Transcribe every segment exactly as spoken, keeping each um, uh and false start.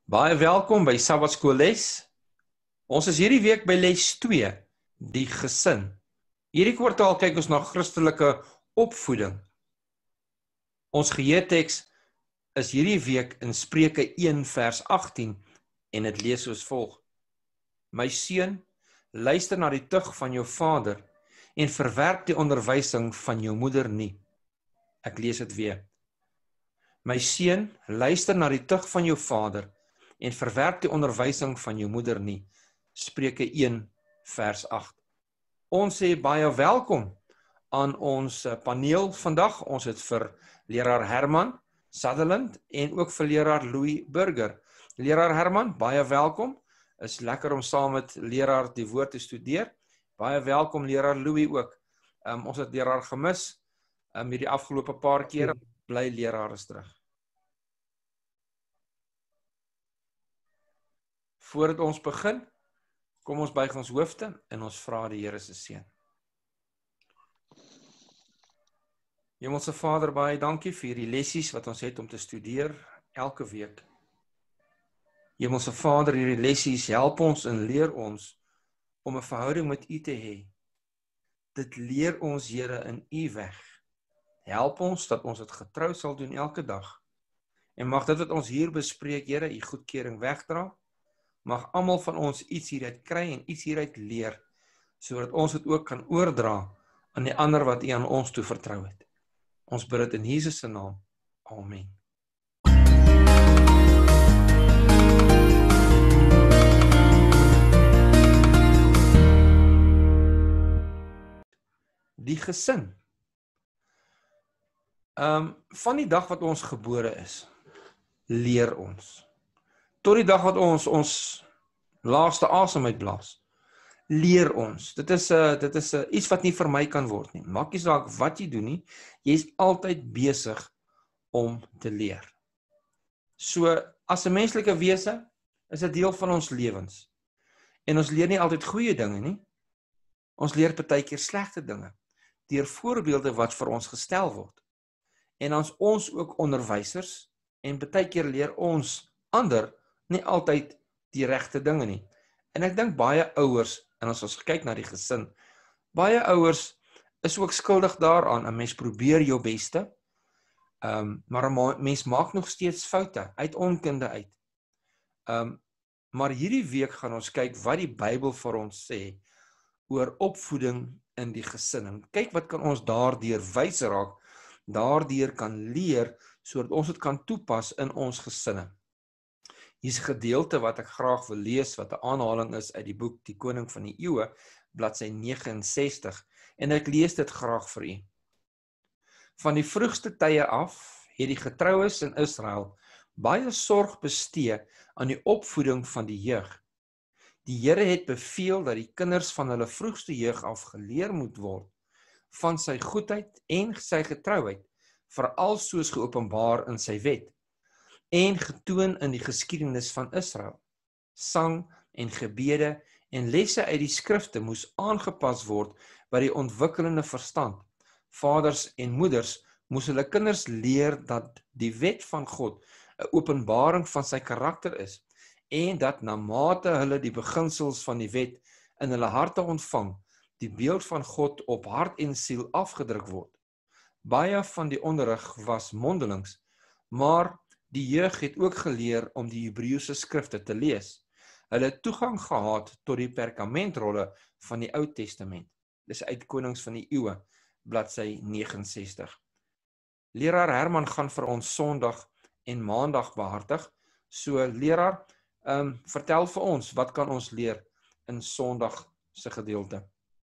Baie welkom by Sabbatskool les. Ons is hierdie week by les twee, die gesin. Hierdie kwartaal kyk ons na Christelike opvoeding. Ons geheeteks is hierdie week in Spreuke een vers agttien en dit lees soos volg: My seun, luister na die tug van jou vader en verwerp die onderwysing van jou moeder nie. Ek lees dit weer. My seun, luister na die tug van jou vader en verwerp die onderwysing van jou moeder nie. Spreuke een vers agt. Ons sê baie welkom aan ons paneel vandag. Ons het vir leraar Herman Sutherland en ook vir leraar Louis Burger. Leraar Herman, baie welkom. Is lekker om saam met leraar die woord te studeer. Baie welkom leraar Louis ook. Um, ons het leraar gemis um, hierdie afgelope paar kere. Bly leraar is terug. Voordat ons begin, kom ons buig ons hoofde en ons vra die Here se seën. Hemelse Vader, baie dankie vir hierdie lessies wat ons het om te studeer elke week. Hemelse Vader, hierdie lessies help ons en leer ons om 'n verhouding met U te hê. Dit leer ons, Here, in U weg. Help ons dat ons dit getrou sal doen elke dag. En mag dit wat ons hier bespreek, Here, U goedkeuring wegdra. Mag almal van ons iets hieruit kry en iets hieruit leer, sodat ons dit ook kan oordra aan die ander wat U aan ons toe vertrou het. Ons bid dit in Jesus se naam. Amen. Die gesin. Um, van die dag wat ons gebore is, leer ons. Tot die dag wat ons ons laaste asem uitblaas, leer ons. Dit is, uh, dit is uh, iets wat nie vir my kan word nie. Maak nie saak wat jy doen nie, jy is altyd besig om te leer. So, as 'n menslike wese, is dit deel van ons lewens. En ons leer nie altyd goeie dinge nie. Ons leer partykeer slegte dinge, deur voorbeelde wat vir ons gestel word. En as ons ook onderwysers, en partykeer leer ons ander nie altyd die regte dinge nie. En ek dink baie ouers, en as ons kyk na die gesin, baie ouers is ook skuldig daaraan, 'n mens probeer jou beste, um, maar 'n mens maak nog steeds foute, uit onkunde uit. Um, maar hierdie week gaan ons kyk wat die Bybel vir ons sê, oor opvoeding in die gesin. En kyk wat kan ons daardeur wys raak, daardeur kan leer, sodat ons dit kan toepas in ons gesinne. Hier is 'n gedeelte wat ek graag wil lees, wat 'n aanhaling is uit die boek Die Koning van die Eeue, bladsy negenensestig, en ek lees dit graag vir u. Van die vroegste tye af het die getroues in Israel baie sorg bestee aan die opvoeding van die jeug. Die Here het beveel dat die kinders van hulle vroegste jeug af geleer moet word van sy goedheid en sy getrouheid, veral soos geopenbaar in sy wet, en getoon in die geskiedenis van Israel. Sang en gebede en lesse uit die skrifte moes aangepas word by die ontwikkelende verstand. Vaders en moeders moes hulle kinders leer dat die wet van God 'n openbaring van sy karakter is, en dat na mate hulle die beginsels van die wet in hulle harte ontvang, die beeld van God op hart en siel afgedruk word. Baie van die onderrig was mondelings, maar die jeug het ook geleer om die Hebreëse skrifte te lees. Hulle het toegang gehad tot die perkamentrolle van die Ou Testament. Dis uit Konings van die Eeue, bladsy negenensestig. Leraar Herman gaan vir ons Sondag en Maandag behartig. So leraar, um, vertel vir ons, wat kan ons leer in Sondag se gedeelte?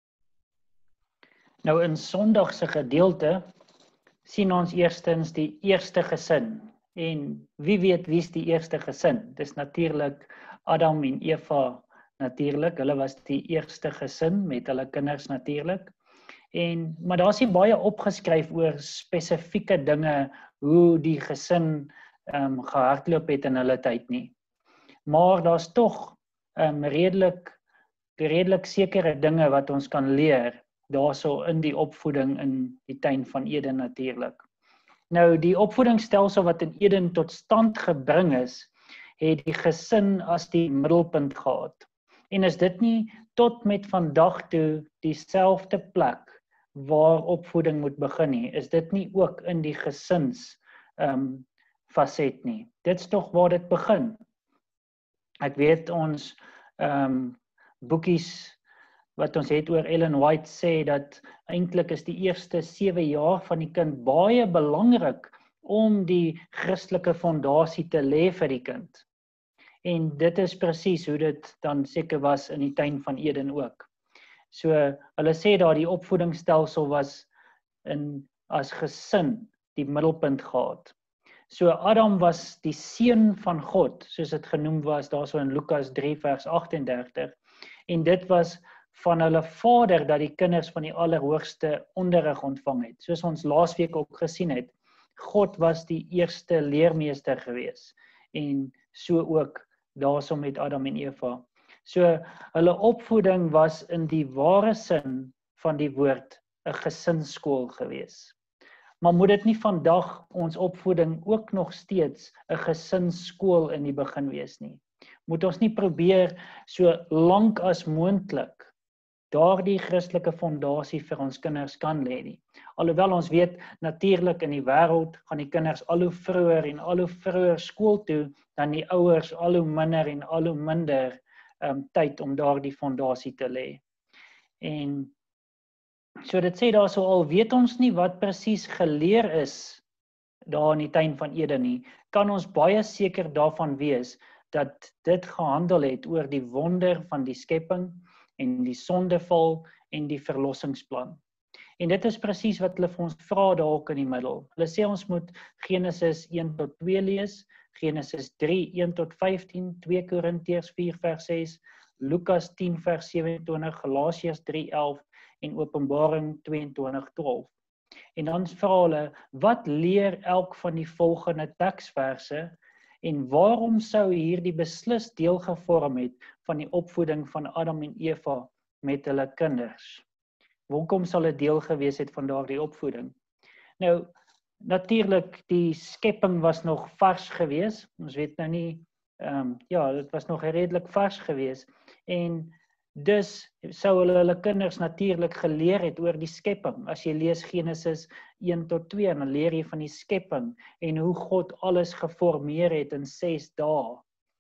Nou in Sondag se gedeelte sien ons eerstens die eerste gesin. En wie weet wie is die eerste gesin? Dis natuurlik Adam en Eva natuurlik. Hulle was die eerste gesin met hulle kinders natuurlik. En maar daar's nie baie opgeskryf oor spesifieke dinge hoe die gesin um, gehardloop het in hulle tyd nie. Maar daar's tog um, redelik redelik sekere dinge wat ons kan leer daarso in die opvoeding in die tuin van Eden natuurlik. Nou die opvoedingsstelsel wat in Eden tot stand gebring is, het die gesin as die middelpunt gehad. En is dit nie tot met vandag toe dieselfde plek waar opvoeding moet begin nie? Is dit nie ook in die gesins um, faset nie? Dit is tog waar dit begin. Ek weet ons um, boekies wat ons het oor Ellen White sê dat eintlik is die eerste sewe jaar van die kind baie belangrik om die Christelike fondasie te lê vir die kind. En dit is presies hoe dit dan seker was in die tuin van Eden ook. So hulle sê daar die opvoedingsstelsel was in as gesin die middelpunt gehad. So Adam was die seun van God, soos dit genoem was daarso in Lukas drie vers agt-en-dertig. En dit was van hulle vader dat die kinders van die Allerhoogste onderrig ontvang het. Soos ons laasweek ook gesien het, God was die eerste leermeester gewees. En so ook daarso met Adam en Eva. So hulle opvoeding was in die ware sin van die woord 'n gesinsskool gewees. Maar moet dit nie vandag ons opvoeding ook nog steeds 'n gesinsskool in die begin wees nie? Moet ons nie probeer so lank as moontlik daardie Christelike fondasie vir ons kinders kan lê nie. Alhoewel ons weet natuurlik in die wêreld gaan die kinders al hoe vroeër en al hoe vroeër skool toe dan die ouers al hoe minder en al hoe minder um, tyd om daardie fondasie te lê. En so dit sê daar so al weet ons nie wat presies geleer is daar in die tuin van Eden nie, kan ons baie seker daarvan wees dat dit gehandel het oor die wonder van die skepping en die sondeval en die verlossingsplan. En dit is presies wat hulle vir ons vra daar in die middel. Hulle sê ons moet Genesis een tot twee lees, Genesis drie, een tot vyftien, twee Korintiërs vier vers ses, Lukas tien vers sewe-en-twintig, Galasiërs drie elf en Openbaring twee en twintig twaalf. En dan vra hulle, wat leer elk van die volgende teksverse en waarom sou hierdie beslis deel gevorm het van die opvoeding van Adam en Eva met hulle kinders? Hoekom sal dit deel gewees het van daardie opvoeding? Nou, natuurlik die skepping was nog vars gewees. Ons weet nou nie, um, ja, dit was nog redelik vars gewees. En dus sou hulle hulle kinders natuurlik geleer het oor die skepping. As jy lees Genesis een tot twee, dan leer jy van die skepping en hoe God alles geformeer het in ses dae.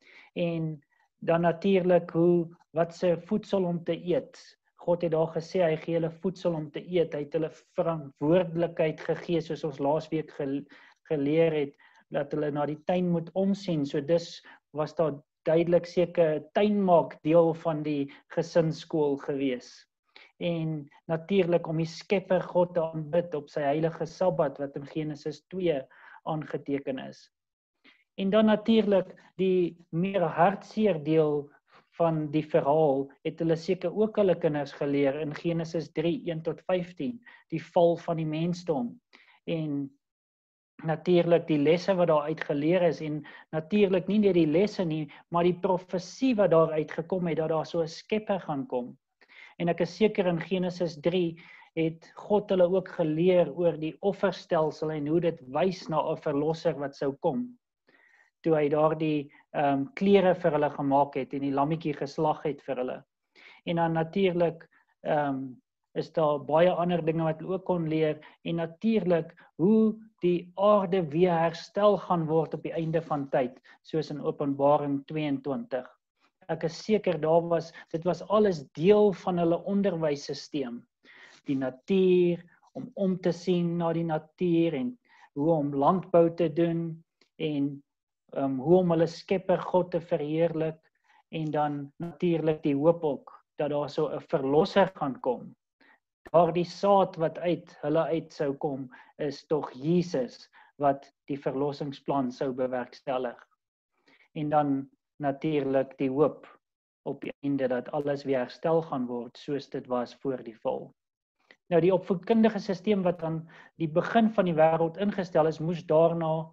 En dan natuurlik hoe wat se voedsel om te eet. God het daar gesê hy gee hulle voedsel om te eet. Hy het hulle verantwoordelikheid gegee soos ons laasweek geleer het dat hulle na die tuin moet omsien. So dis was daar duidelik seker tuinmaak deel van die gesinsskool gewees. En natuurlik om die Skepper God te aanbid op sy heilige Sabbat wat in Genesis twee aangeteken is. En dan natuurlik die meer hartseer deel van die verhaal het hulle seker ook hulle kinders geleer in Genesis drie, een tot vyftien, die val van die mensdom. En natuurlik die lesse wat daar uit geleer is en natuurlik nie net die lesse nie, maar die profesie wat daar uitgekom het dat daar so 'n skepper gaan kom. En ek is seker in Genesis drie het God hulle ook geleer oor die offerstelsel en hoe dit wys na 'n verlosser wat sou kom. Toe hy daardie um, klere vir hulle gemaak het en die lammetjie geslag het vir hulle. En dan natuurlik um, is daar baie ander dinge wat hulle ook kon leer en natuurlik hoe die aarde weer herstel gaan word op die einde van tyd, soos in Openbaring tweeëntwintig. Ek is seker daar was, dit was alles deel van hulle onderwysstelsel. Die natuur, om om te sien na die natuur en hoe om landbou te doen en um, hoe om hulle Skepper God te verheerlik en dan natuurlik die hoop ook dat daar so 'n verlosser gaan kom. Daardie saad wat uit hulle uit sou kom is tog Jesus wat die verlossingsplan sou bewerkstellig. En dan natuurlik die hoop op die einde dat alles weer herstel gaan word soos dit was voor die val. Nou die opvoedkundige stelsel wat aan die begin van die wêreld ingestel is, moes daarna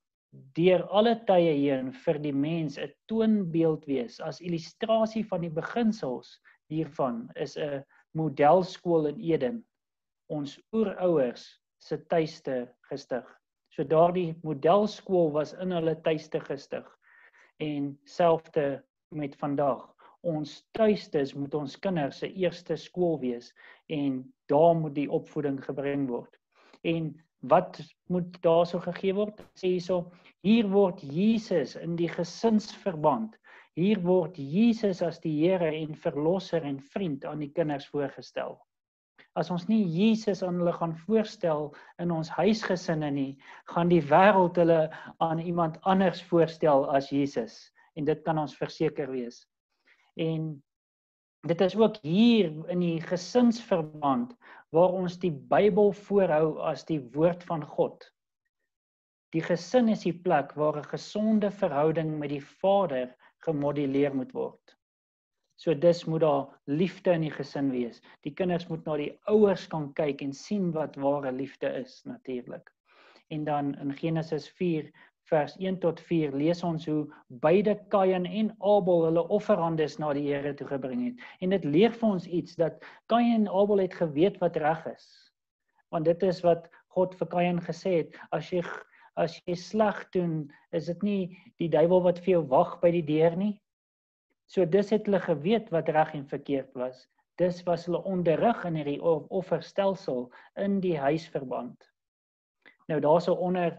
deur alle tye heen vir die mens 'n toonbeeld wees. As illustrasie van die beginsels hiervan is 'n modelskool in Eden, ons oerouers se tuiste gestig. So daardie modelskool was in hulle tuiste gestig. En selfde met vandag. Ons tuistes moet ons kinders se eerste skool wees en daar moet die opvoeding gebring word. En wat moet daarso gegee word? Sê hierso, hier word Jesus in die gesinsverband. Hier word Jesus as die Here en verlosser en vriend aan die kinders voorgestel. As ons nie Jesus aan hulle gaan voorstel in ons huisgesinne nie, gaan die wêreld hulle aan iemand anders voorstel as Jesus. En dit kan ons verseker wees. En dit is ook hier in die gesinsverband waar ons die Bybel voorhou as die woord van God. Die gesin is die plek waar 'n gesonde verhouding met die Vader gemodelleer moet word. So dus moet daar liefde in die gesin wees. Die kinders moet na die ouers kan kyk en sien wat ware liefde is natuurlik. En dan in Genesis vier vers een tot vier lees ons hoe beide Kain en Abel hulle offerandes na die Here toe gebring het. En dit leer vir ons iets dat Kain en Abel het geweet wat reg is. Want dit is wat God vir Kain gesê het, as jy as jy sleg doen, is dit nie die duiwel wat vir jou wag by die deur nie. So dis het hulle geweet wat reg en verkeerd was. Dis was hulle onderrig in hierdie offerstelsel in die huisverband. Nou daarso onder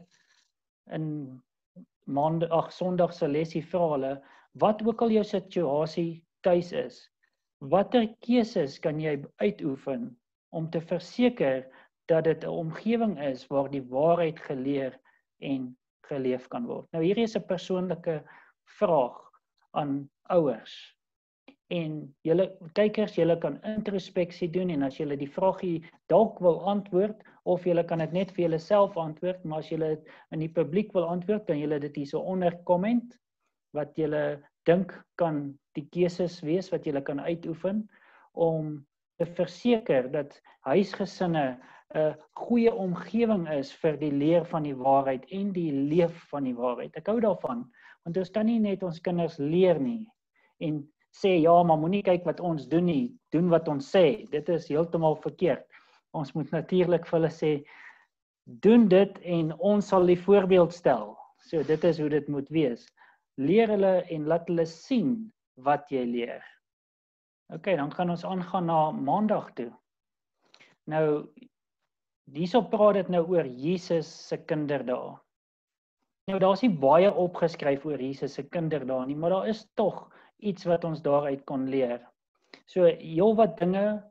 in maandag, ag Sondag se lesie vra hulle, wat ook al jou situasie tuis is, watter keuses kan jy uitoefen om te verseker dat dit 'n omgewing is waar die waarheid geleer en geleef kan word. Nou hier is 'n persoonlike vraag aan ouers. En julle kykers, julle kan introspeksie doen en as julle die vraagie dalk wil antwoord of julle kan dit net vir julleself antwoord, maar as julle dit in die publiek wil antwoord, kan julle dit hierso onder comment wat julle dink kan die keuses wees wat julle kan uitoefen om te verseker dat huisgesinne 'n goeie omgewing is vir die leer van die waarheid en die leef van die waarheid. Ek hou daarvan, want ons kan nie net ons kinders leer nie en sê ja, maar moenie kyk wat ons doen nie, doen wat ons sê. Dit is heeltemal verkeerd. Ons moet natuurlik vir hulle sê, doen dit en ons sal die voorbeeld stel. So dit is hoe dit moet wees. Leer hulle en laat hulle sien wat jy leer. Ok, dan gaan ons aangaan na maandag toe. Nou, hierso praat dit nou oor Jesus se kinderdae. Nou, daar is nie baie opgeskryf oor Jesus se kinderdae nie, maar daar is tog iets wat ons daaruit kon leer. So, heel wat dinge,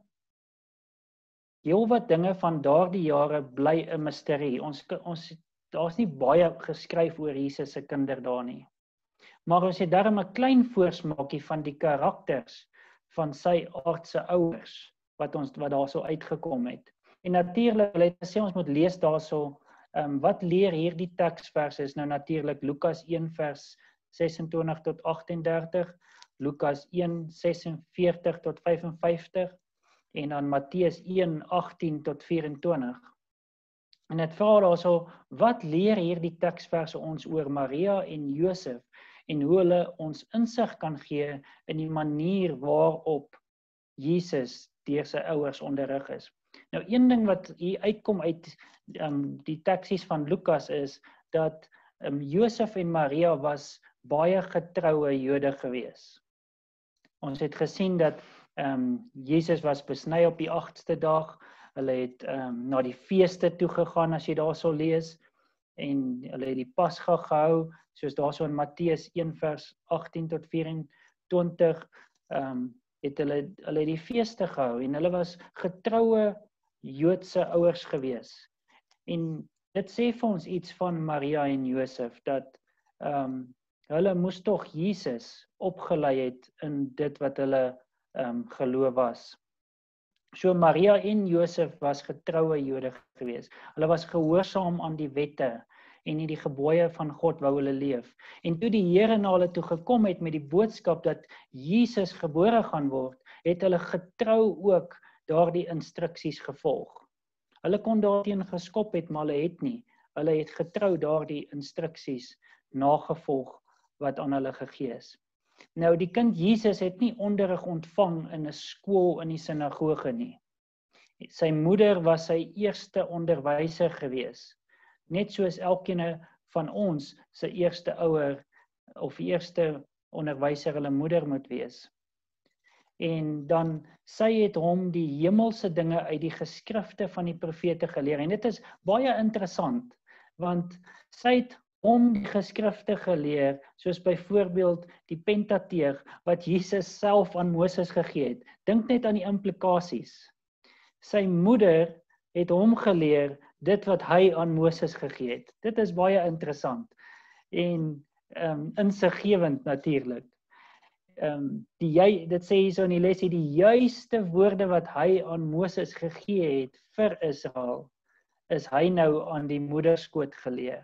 heel wat dinge van daardie jare bly 'n misterie. Ons, ons, daar is nie baie geskryf oor Jesus se kinderdae nie. Maar ons het darm 'n klein voorsmaakie van die karakters van sy aardse ouers, wat ons wat daarso uitgekom het. En natuurlik, wil ek sê ons moet lees daarso, um, wat leer hierdie teksverse is nou natuurlik Lukas een vers sesentwintig tot agt-en-dertig, Lukas een sesenveertig tot vyf en vyftig en dan Matteus een agttien tot vyf-en-twintig. En dit vra daarso, wat leer hierdie teksverse ons oor Maria en Josef en hoe hulle ons insig kan gee in die manier waarop Jesus deur sy ouers onderrig is. Nou een ding wat hier uitkom uit um, die teksies van Lukas is dat um, Josef en Maria was baie getroue Jode gewees. Ons het gesien dat um, Jesus was besny op die agste dag, hulle het um, na die feeste toe gegaan as jy daar sal lees, en hulle het die Pasga gehou, soos daar so in Matteus een vers agttien tot vyf-en-twintig, um, het hulle, hulle die feeste gehou, en hulle was getroue Joodse ouers gewees. En dit sê vir ons iets van Maria en Josef, dat um, hulle moes tog Jesus opgelei het in dit wat hulle um, geloof was. So Maria en Josef was getroue Jode gewees. Hulle was gehoorsaam aan die wette en in die gebooie van God wou hulle leef. En toe die Here na hulle toe gekom het met die boodskap dat Jesus gebore gaan word, het hulle getrou ook daardie instruksies gevolg. Hulle kon daarteen geskop het, maar hulle het nie. Hulle het getrou daardie instruksies nagevolg wat aan hulle gegee is. Nou, die kind Jesus het nie onderrig ontvang in 'n skool in die sinagoge nie. Sy moeder was sy eerste onderwyser gewees. Net soos elkeen van ons sy eerste ouer of die eerste onderwyser hulle moeder moet wees. En dan, sy het hom die hemelse dinge uit die geskrifte van die profete geleer. En dit is baie interessant, want sy het hom die geskrifte geleer, soos byvoorbeeld die Pentateeg, wat Jesus self aan Moses gegee het. Dink net aan die implikasies. Sy moeder het hom geleer, dit wat hy aan Moses gegee het. Dit is baie interessant, en um, insiggewend natuurlik. Um, die, dit sê hier so in die lesie, die juiste woorde wat hy aan Moses gegee het vir Israel, is hy nou aan die moederskoot geleer.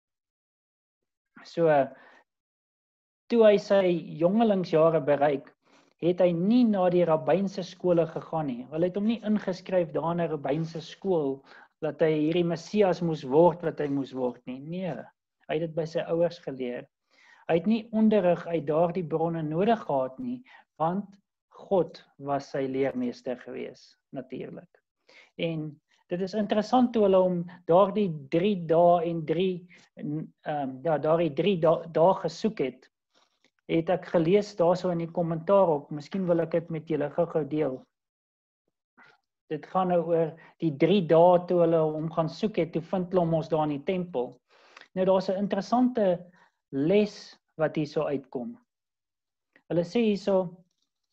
So, toe hy sy jongelingsjare bereik, het hy nie na die rabbynse skole gegaan nie. Hulle het hom nie ingeskryf daar in 'n rabbynse skool, dat hy hierdie Messias moes word wat hy moes word nie. Nee, hy het dit by sy ouers geleer. Hy het nie onderrig uit daardie bronne nodig gehad nie, want God was sy leermeester gewees, natuurlik. En dit is interessant toe hulle om daardie drie dae en drie, um, ja, daardie drie dae da gesoek het, het ek gelees daarso in die kommentaar op, miskien wil ek dit met julle gou-gou deel. Dit gaan nou oor die drie dae toe hulle hom gaan soek het, toe vind hulle hom ons daar in die tempel. Nou daar's 'n interessante les wat hierso uitkom. Hulle sê hierso,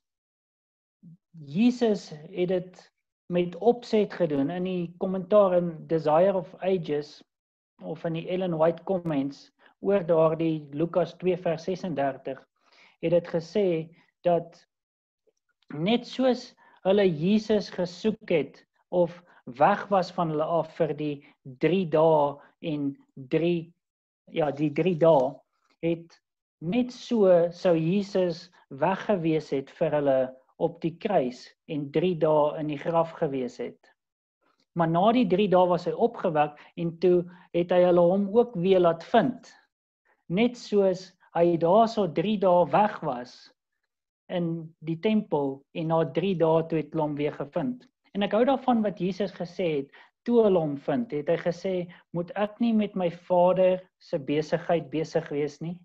Jesus het dit met opset gedoen. In die kommentaar in Desire of Ages, of in die Ellen White Comments, oor daardie Lukas twee vers ses en dertig, het dit gesê, dat net soos hulle Jesus gesoek het, of weg was van hulle af vir die drie dae en drie, ja, die drie dae, het net so sou Jesus weg gewees het vir hulle op die kruis en drie dae in die graf gewees het. Maar na die drie dae was hy opgewek en toe het hy hulle hom ook weer laat vind. Net soos hy daar so drie dae weg was in die tempel en na drie dae toe het hulle hom weer gevind. En ek hou daarvan wat Jesus gesê het, toe hulle hom vind, het hy gesê, moet ek nie met my Vader se besigheid besig wees nie?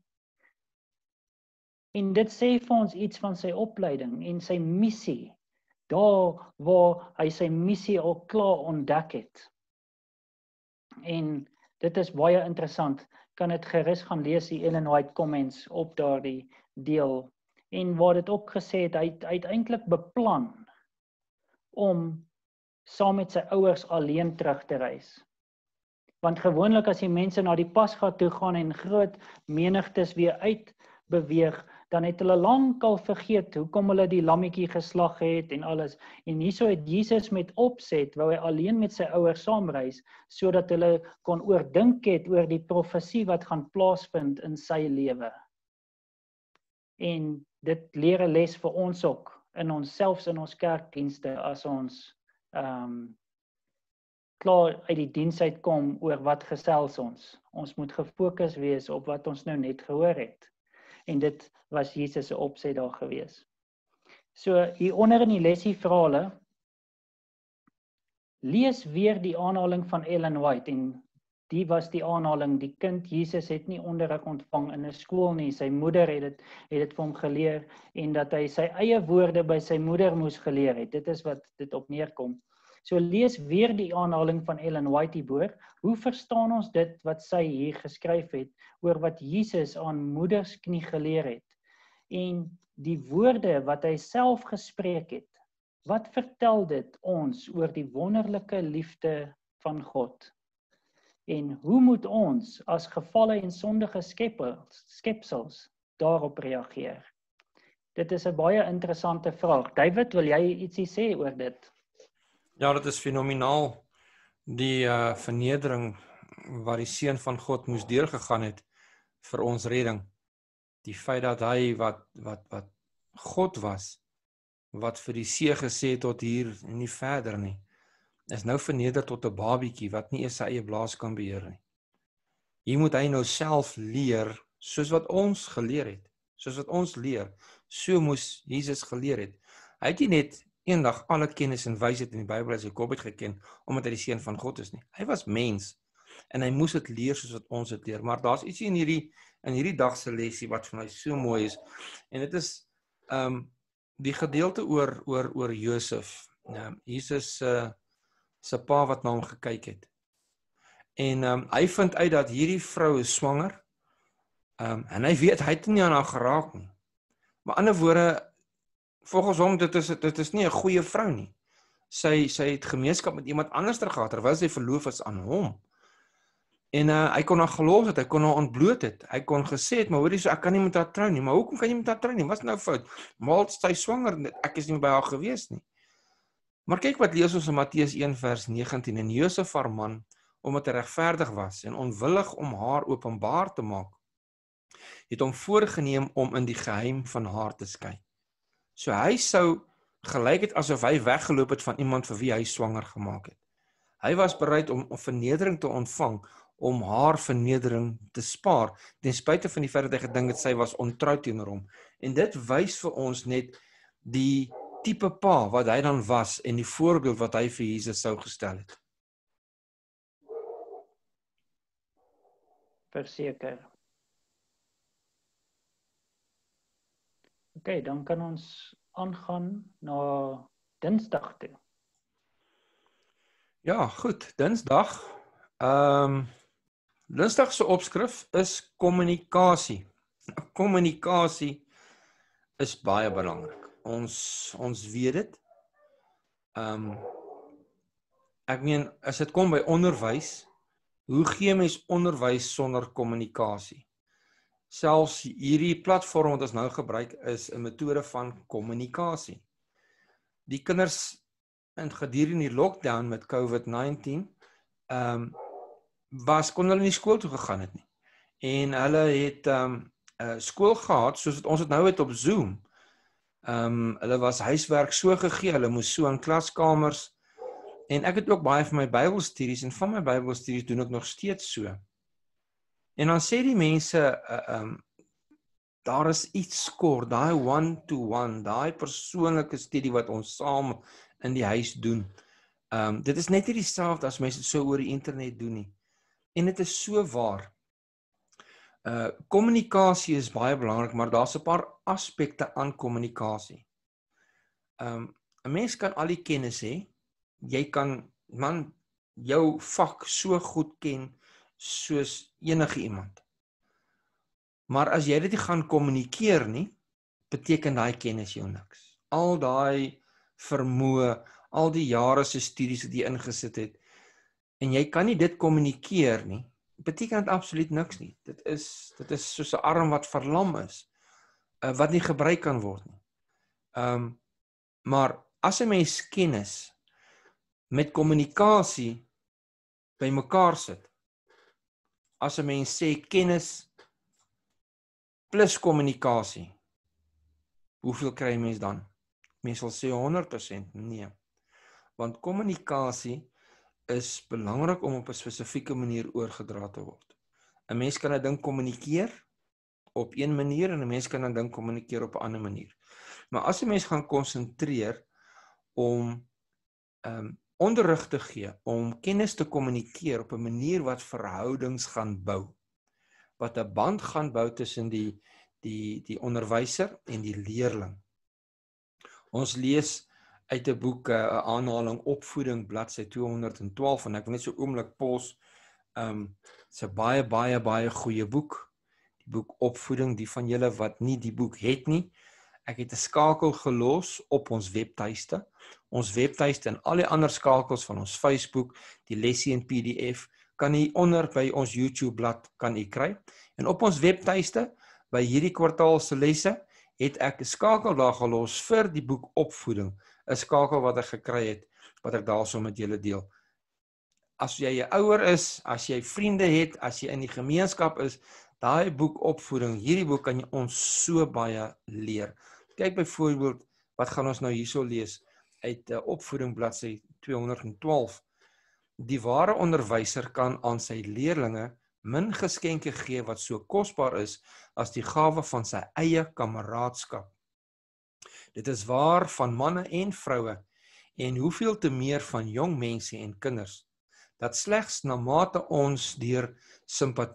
En dit sê vir ons iets van sy opleiding en sy missie, daar waar hy sy missie al klaar ontdek het. En dit is baie interessant, kan dit gerus gaan lees, die Ellen White Comments op daardie deel, en waar dit ook gesê het, hy het uiteindelik beplan om saam met sy ouers alleen terug te reis. Want gewoonlik as die mense na die Pasga toe gaan en groot menigtes weer uitbeweeg, dan het hulle lankal vergeet hoekom hulle die lammetjie geslag het en alles. En hierso het Jesus met opset, wou hy alleen met sy ouers saamreis, sodat hulle kon oordink het oor die profesie wat gaan plaasvind in sy lewe. En dit leer 'n les vir ons ook, in ons selfs in ons kerkdienste, as ons um, klaar uit die diens uitkom oor wat gesels ons. Ons moet gefokus wees op wat ons nou net gehoor het. En dit was Jesus se opset daar gewees. So hieronder in die lesie vra hulle, lees weer die aanhaling van Ellen White, en die was die aanhaling, die kind Jesus het nie onderrig ontvang in 'n skool nie, sy moeder het dit, het dit vir hom geleer, en dat hy sy eie woorde by sy moeder moes geleer het, dit is wat dit op neerkom. So lees weer die aanhaling van Ellen White hierbo. Hoe verstaan ons dit wat sy hier geskryf het, oor wat Jesus aan moeders knie geleer het, en die woorde wat hy self gespreek het, wat vertel dit ons oor die wonderlike liefde van God? En hoe moet ons as gevalle en sondige skepsels, skepsels daarop reageer? Dit is 'n baie interessante vraag. David, wil jy ietsie sê oor dit? Ja, dit is fenomenaal, die uh, vernedering wat die Seun van God moes deurgegaan het vir ons redding. Die feit dat hy wat, wat, wat God was, wat vir die see gesê tot hier en nie verder nie, is nou verneder tot 'n babietjie wat nie eens sy eie blaas kan beheer nie. Hier moet hy nou self leer, soos wat ons geleer het, soos wat ons leer, so moes Jesus geleer het. Hy het nie net eendag alle kennis en wysheid in die Bybel as sy kop het geken, omdat hy die Seun van God is nie. Hy was mens, en hy moes dit leer soos wat ons dit leer. Maar daar's iets in hierdie, in hierdie dag se lesie wat vir my so mooi is. En dit is um die gedeelte oor oor oor Josef. Um, Jesus uh, se pa wat na hom gekyk het. En um, hy vind uit dat hierdie vrou is swanger. Um, en hy weet hy het nie aan haar geraak nie. Maar ander woorde, volgens hom dit is dit is nie 'n goeie vrou nie. Sy sy het gemeenskap met iemand anders gehad terwyl sy verloof is aan hom. En uh, hy kon haar gelos het, hy kon haar ontbloot het. Hy kon gesê het, maar hoorie so ek kan nie met haar trou nie. Maar hoekom kan jy met haar trou nie? Wat is nou fout? Maar sy swanger, ek is nie by haar gewees nie. Maar kyk wat lees ons in Matteus een vers negentien. En Josef haar man, omdat hy regverdig was en onwillig om haar openbaar te maak, het hom voorgeneem om in die geheim van haar te skei. So hy sou gelyk het asof hy weggeloop het van iemand vir wie hy swanger gemaak het. Hy was bereid om, om vernedering te ontvang, om haar vernedering te spaar, ten spyte van die feit dat hy gedink het sy was ontrou teenoor hom. En dit wys vir ons net die tipe pa wat hy dan was en die voorbeeld wat hy vir Jesus sou gestel het. Verseker. Oké, okay, dan kan ons aangaan na Dinsdag toe. Ja, goed, Dinsdag. Ehm um, Dinsdag se opskrif is kommunikasie. Kommunikasie is baie belangrik. Ons ons weet dit. Ehm um, ek meen as dit kom by onderwys, hoe gee mens onderwys sonder kommunikasie? Selfs hierdie platform wat ons nou gebruik is 'n metode van kommunikasie. Die kinders in gedurende die lockdown met COVID negentien ehm um, was kon hulle nie skool toe gegaan het nie. En hulle het ehm um, uh, skool gehad soos wat ons dit nou het op Zoom. Ehm um, hulle was huiswerk so gegee, hulle moes so in klaskamers. En ek het ook baie van my Bybelstudies en van my Bybelstudies doen ek nog steeds so. En dan sê die mense, uh, um, daar is iets skor, daai one-to-one, daai persoonlike studie wat ons saam in die huis doen. Um, dit is net nie dieselfde as mense dit so oor die internet doen nie. En dit is so waar. Uh, kommunikasie is baie belangrik, maar daar's 'n paar aspekte aan kommunikasie. Um, 'n mens kan al die kennis hê, jy kan man jou vak so goed ken soos enige iemand. Maar as jy dit nie gaan kommunikeer nie, beteken daai kennis jou niks. Al daai vermoë, al die jare se studies wat jy ingesit het, en jy kan nie dit kommunikeer nie, beteken dit absoluut niks nie. Dit is dit is soos 'n arm wat verlam is, uh, wat nie gebruik kan word nie. Um, maar as 'n mens kennis met kommunikasie by mekaar sit, as 'n mens sê kennis plus kommunikasie, hoeveel kry 'n mens dan? Mens sal sê honderd persent, nee. Want kommunikasie is belangrik om op 'n spesifieke manier oorgedra te word. 'n Mens kan 'n ding kommunikeer op een manier en 'n mens kan 'n ding kommunikeer op 'n ander manier. Maar as 'n mens gaan konsentreer om um, onderrig te gee, om kennis te kommunikeer op 'n manier wat verhoudings gaan bou, wat 'n band gaan bou tussen die die die onderwyser en die leerling. Ons lees uit 'n boek 'n uh, aanhaling Opvoeding bladsy tweehonderdtwaalf en ek wil net so oomblik pos, um, dit's 'n baie baie baie goeie boek. Die boek Opvoeding, die van julle wat nie die boek het nie, ek het 'n skakel gelos op ons webtuiste. Ons webtuiste en al die ander skakels van ons Facebook, die lesie in P D F, kan u onder by ons YouTube blad kan u kry. En op ons webtuiste, by hierdie kwartaal se lesse, het ek 'n skakel daar gelos vir die boek Opvoeding. 'n Skakel wat ek gekry het, wat ek daarso met julle deel. As jy 'n ouer is, as jy vriende het, as jy in die gemeenskap is, daai boek Opvoeding, hierdie boek kan jy ons so baie leer. Kyk byvoorbeeld, wat gaan ons nou hierso lees uit uh, Opvoeding bladsy tweehonderdtwaalf. Die ware onderwyser kan aan sy leerlinge min geskenke gee wat so kosbaar is as die gawe van sy eie kameraadskap. Dit is waar van manne en vroue en hoeveel te meer van jong mense en kinders, dat slegs na mate ons deur simpatie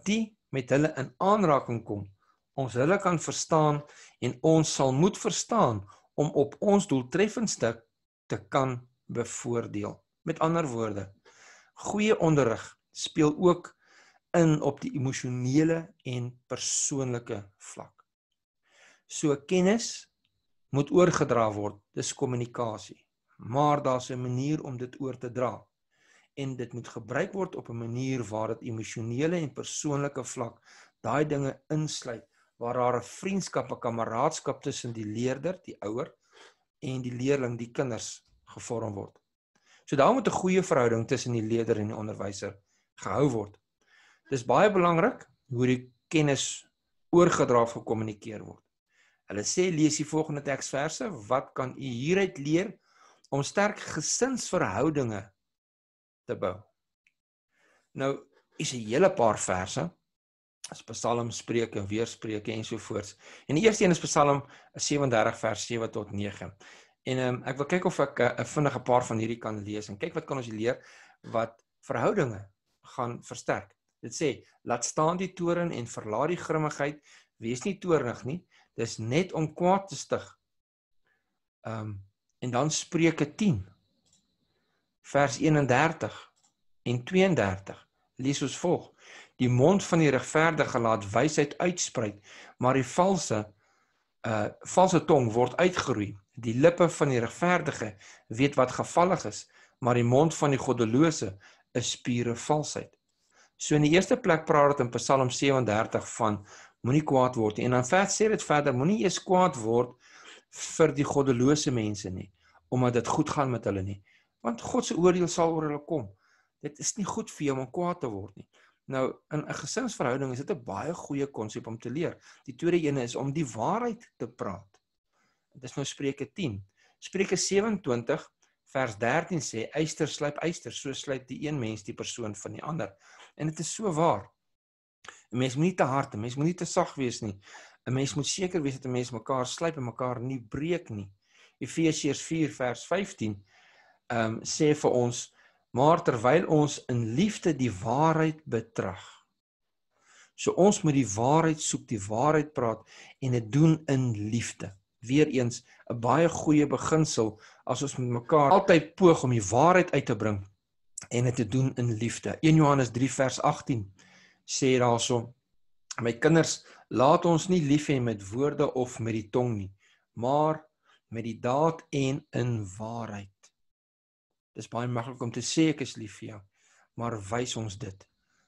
met hulle in aanraking kom, ons hulle kan verstaan en ons sal moet verstaan om op ons doeltreffendste te kan bevoordeel. Met ander woorde, goeie onderrig speel ook in op die emosionele en persoonlike vlak. So kennis moet oorgedra word, dis kommunikasie, maar daar's 'n manier om dit oor te dra. En dit moet gebruik word op 'n manier waar dit emosionele en persoonlike vlak daai dinge insluit, waar daar 'n vriendskap, 'n kameraadskap tussen die leerder, die ouer, en die leerling, die kinders, gevorm word. So daar moet 'n goeie verhouding tussen die leerder en die onderwyser gehou word. Dis baie belangrik hoe die kennis oorgedra of gekommunikeer word. Hulle sê, lees die volgende teksverse, wat kan u hieruit leer om sterk gesinsverhoudinge te bou? Nou, is 'n hele paar verse, as Psalm, Spreuke, Weerspreuke ensovoorts. En die eerste een is Psalm sewe-en-dertig vers sewe tot nege. En um, ek wil kyk of ek 'n uh, vinnige paar van hierdie kan lees en kyk wat kan ons leer wat verhoudinge gaan versterk. Dit sê, laat staan die toorn en verlaat die grimmigheid, wees nie toornig nie, dis net om kwaad te stig. Um, en dan Spreuke tien, vers een-en-dertig en twee-en-dertig, lees ons volg, die mond van die regverdige laat wysheid uitspruit, maar die valse, uh, valse tong word uitgeroei. Die lippe van die regverdige weet wat gevallig is, maar die mond van die goddelose is pure valsheid. So in die eerste plek praat dit in Psalm sewe-en-dertig van moenie kwaad word nie. En dan vers sê dit verder, moenie eers kwaad word vir die goddelose mense nie, omdat dit goed gaan met hulle nie. Want God se oordeel sal oor hulle kom. Dit is nie goed vir jou om kwaad te word nie. Nou, in 'n gesinsverhouding is dit 'n baie goeie konsep om te leer. Die tweede ene is om die waarheid te praat. Dit is nou Spreuke tien. Spreuke sewe-en-twintig vers dertien sê, yster slyp yster, so slyp die een mens die persoon van die ander. En dit is so waar. 'n Mens moet nie te hard, 'n mens moet nie te sag wees nie. 'n Mens moet seker wees dat 'n mens mekaar slyp en mekaar nie breek nie. Efesiërs vier vers vyftien um, sê vir ons, maar terwyl ons in liefde die waarheid betrag. So ons moet die waarheid soek, die waarheid praat en dit doen in liefde. Weereens 'n baie goeie beginsel as ons met mekaar altyd poog om die waarheid uit te bring en dit te doen in liefde. een Johannes drie vers agttien sê daarso, my kinders, laat ons nie lief hê met woorde of met die tong nie, maar met die daad en in waarheid. Dis baie maklik om te sê ek is lief vir jou, maar wys ons dit.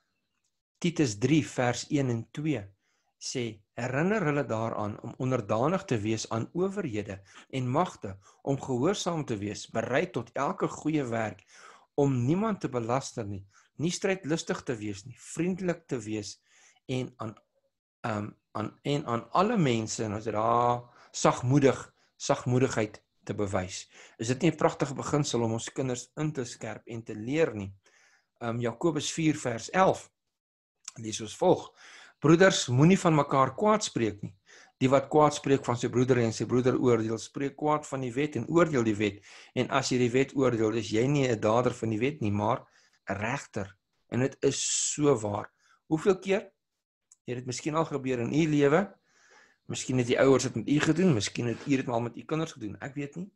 Titus drie vers een en twee sê, herinner hulle daaraan om onderdanig te wees aan owerhede en magte, om gehoorsaam te wees, bereid tot elke goeie werk, om niemand te belaster nie, nie strydlustig te wees nie, vriendelik te wees en aan, um, aan, en aan alle mense, en as dit daar sagmoedig, sagmoedigheid te bewys. Is dit nie 'n pragtige beginsel om ons kinders in te skerp en te leer nie? Um, Jakobus vier vers elf, lees ons volg, broeders, moenie van mekaar kwaad spreek nie. Die wat kwaad spreek van sy broeder en sy broeder oordeel, spreek kwaad van die wet en oordeel die wet. En as jy die wet oordeel, is jy nie 'n dader van die wet nie, maar 'n regter. En dit is so waar. Hoeveel keer het dit miskien al gebeur in u lewe? Miskien het die ouers dit met u gedoen, miskien het u dit al met u kinders gedoen, ek weet nie.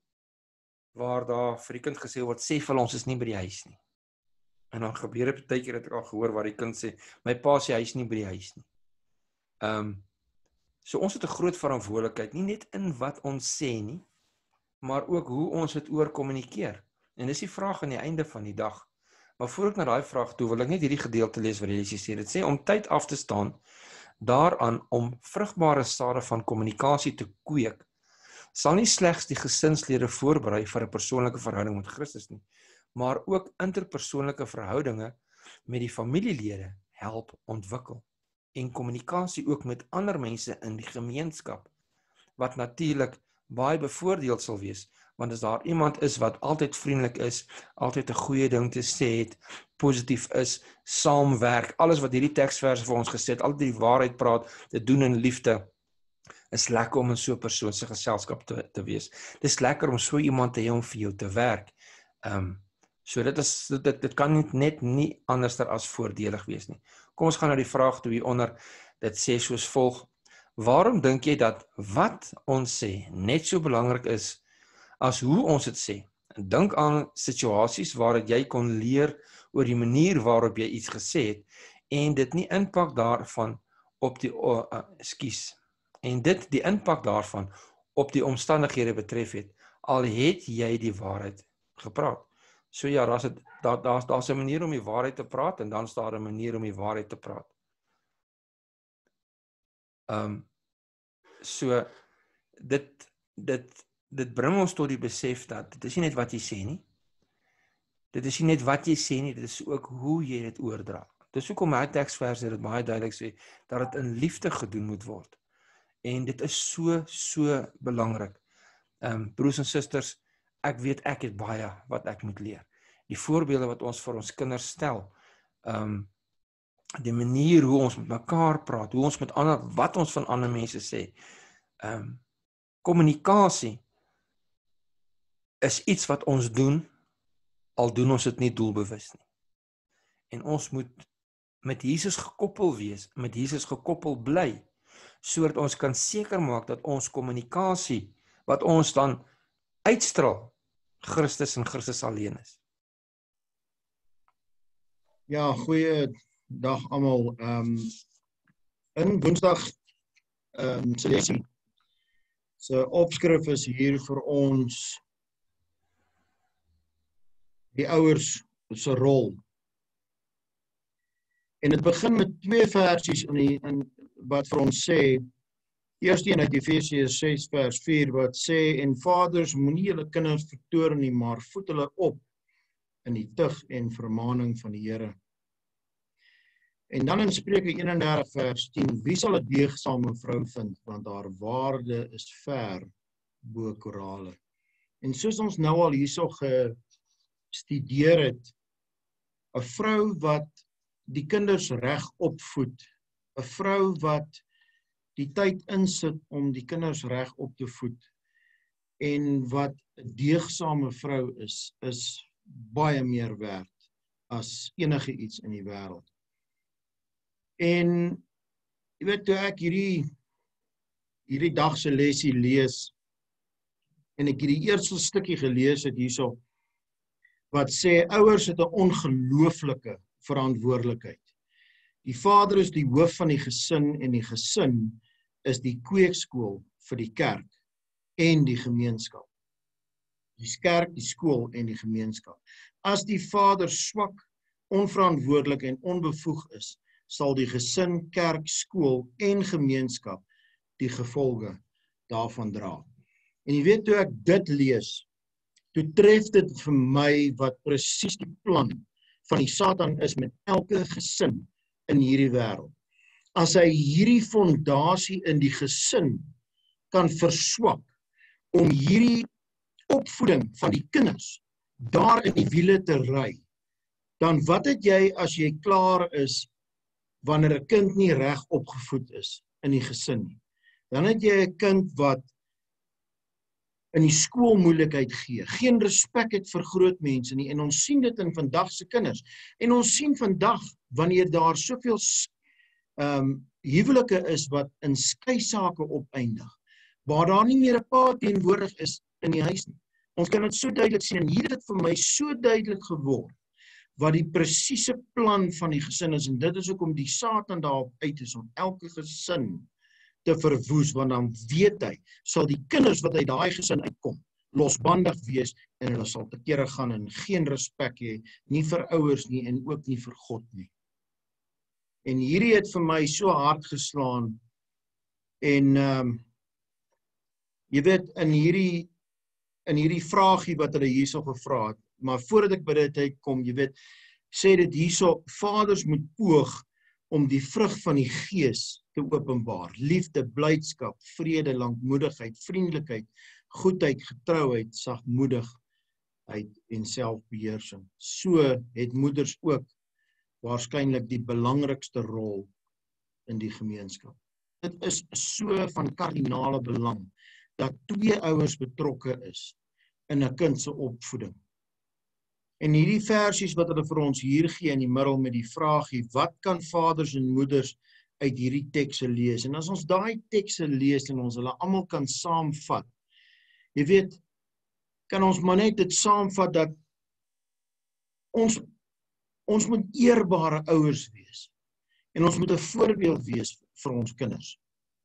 Waar daar vir die kind gesê word, sê vir ons is nie by die huis nie. En dan gebeur dit baie keer dat ek al gehoor waar die kind sê, my pa sê hy is nie by die huis nie. Ehm um, So ons het 'n groot verantwoordelikheid, nie net in wat ons sê nie, maar ook hoe ons dit oor kommunikeer. En dis die vraag aan die einde van die dag. Maar voor ek na daai vraag toe, wil ek net hierdie gedeelte lees wat Jesaja sê. Dit sê om tyd af te staan daaraan om vrugbare sade van kommunikasie te kweek, sal nie slegs die gesinslede voorberei vir 'n persoonlike verhouding met Christus nie, maar ook interpersoonlike verhoudinge met die familielede help ontwikkel. En kommunikasie ook met ander mense in die gemeenskap, wat natuurlik baie bevoordeel sal wees, want as daar iemand is wat altyd vriendelik is, altyd 'n goeie ding te sê het, positief is, saamwerk, alles wat hierdie teksverse vir ons gesê het, altyd die waarheid praat, dit doen in liefde, is lekker om in so 'n persoon se geselskap te, te wees. Dit is lekker om so iemand te hê om vir jou te werk. Um, so dit is, dit, dit kan net nie anders as voordelig wees nie. Kom ons gaan na die vraag toe hieronder. Dit sê soos volg: waarom dink jy dat wat ons sê net so belangrik is as hoe ons dit sê? Dink aan situasies waar jy kon leer oor die manier waarop jy iets gesê het en dit nie impak daarvan op die uh, uh, skus en dit die impak daarvan op die omstandighede betref het, al het jy die waarheid gepraat. So ja, daar's daar daar's daar's 'n manier om die waarheid te praat en dan staan daar 'n manier om die waarheid te praat. Ehm um, so dit dit dit bring ons tot die besef dat dit is nie net wat jy sê nie. Dit is nie net wat jy sê nie, dit is ook hoe jy dit oordra. Dis hoekom my teksverse dit baie duidelik sê dat dit in liefde gedoen moet word. En dit is so so belangrik. Ehm um, broers en susters, ek weet ek het baie wat ek moet leer. Die voorbeelde wat ons vir ons kinders stel, ehm um, die manier hoe ons met mekaar praat, hoe ons met ander, wat ons van ander mense sê. Ehm um, kommunikasie is iets wat ons doen, al doen ons dit nie doelbewus nie. En ons moet met Jesus gekoppel wees, met Jesus gekoppel bly, sodat ons kan seker maak dat ons kommunikasie, wat ons dan uitstraal, Christus en Christus alleen is. Ja, goeie dag almal. Um, in Woensdag um, se lesie, se opskrif is hier vir ons die ouers se rol. En dit begin met twee versies in die, in, wat vir ons sê, eerste een uit Efesiërs ses vers vier, wat sê, en vaders, moenie julle kinders vertoorn nie, maar voed hulle op in die tug en vermaning van die Here. En dan in Spreuke eenendertig vers tien, wie sal 'n deegsame vrou vind, want haar waarde is ver bo korale. En soos ons nou al hierso gestudeer het, 'n vrou wat die kinders reg opvoed, 'n vrou wat die tyd insit om die kinders reg op te voed, en wat 'n deegsame vrou is, is baie meer werd as enige iets in die wêreld. En jy weet, toe ek hierdie hierdie dag se lesie lees, en ek hierdie eerste stukkie gelees het hierso, wat sê, ouers het 'n ongelooflike verantwoordelikheid. Die vader is die hoof van die gesin, en die gesin is die kweekskool vir die kerk en die gemeenskap. Die kerk, die skool en die gemeenskap. As die vader swak, onverantwoordelik en onbevoeg is, sal die gesin, kerk, skool en gemeenskap die gevolge daarvan dra. En jy weet, toe ek dit lees, toe tref dit vir my wat presies die plan van die Satan is met elke gesin in hierdie wêreld. As hy hierdie fondasie in die gesin kan verswak, om hierdie opvoeding van die kinders daar in die wiele te ry, dan wat het jy as jy klaar is, wanneer 'n kind nie reg opgevoed is in die gesin nie? Dan het jy 'n kind wat in die skool moeilikheid gee, geen respek het vir groot mense nie, en ons sien dit in vandag se kinders. En ons sien vandag, wanneer daar soveel um, huwelike is wat in skei sake opeindig, waar daar nie meer 'n pa teenwoordig is in die huis nie. Ons kan dit so duidelik sien, en hier het dit vir my so duidelik geword, wat die presiese plan van die gesin is, en dit is ook om die Satan daarop uit is, om elke gesin te verwoes, want dan weet hy, sal die kinders wat uit daai gesin uitkom, losbandig wees, en hulle sal te kere gaan en geen respek hê, nie vir ouers nie, en ook nie vir God nie. En hierdie het vir my so hard geslaan, en um, jy weet, in hierdie, in hierdie vraagie wat hulle hierso gevra het, maar voordat ek by dit uitkom, jy weet, sê dit hierso, vaders moet poog om die vrug van die gees te openbaar. Liefde, blydskap, vrede, lankmoedigheid, vriendelikheid, goedheid, getrouheid, sagmoedigheid en selfbeheersing. So het moeders ook waarskynlik die belangrikste rol in die gemeenskap. Dit is so van kardinale belang dat twee ouers betrokke is in 'n kind se opvoeding. En hierdie versies wat hulle vir ons hier gee in die middel met die vraagie, wat kan vaders en moeders uit hierdie tekste lees? En as ons daai tekste lees en ons hulle almal kan saamvat, jy weet, kan ons maar net dit saamvat dat ons, ons moet eerbare ouers wees. En ons moet 'n voorbeeld wees vir ons kinders.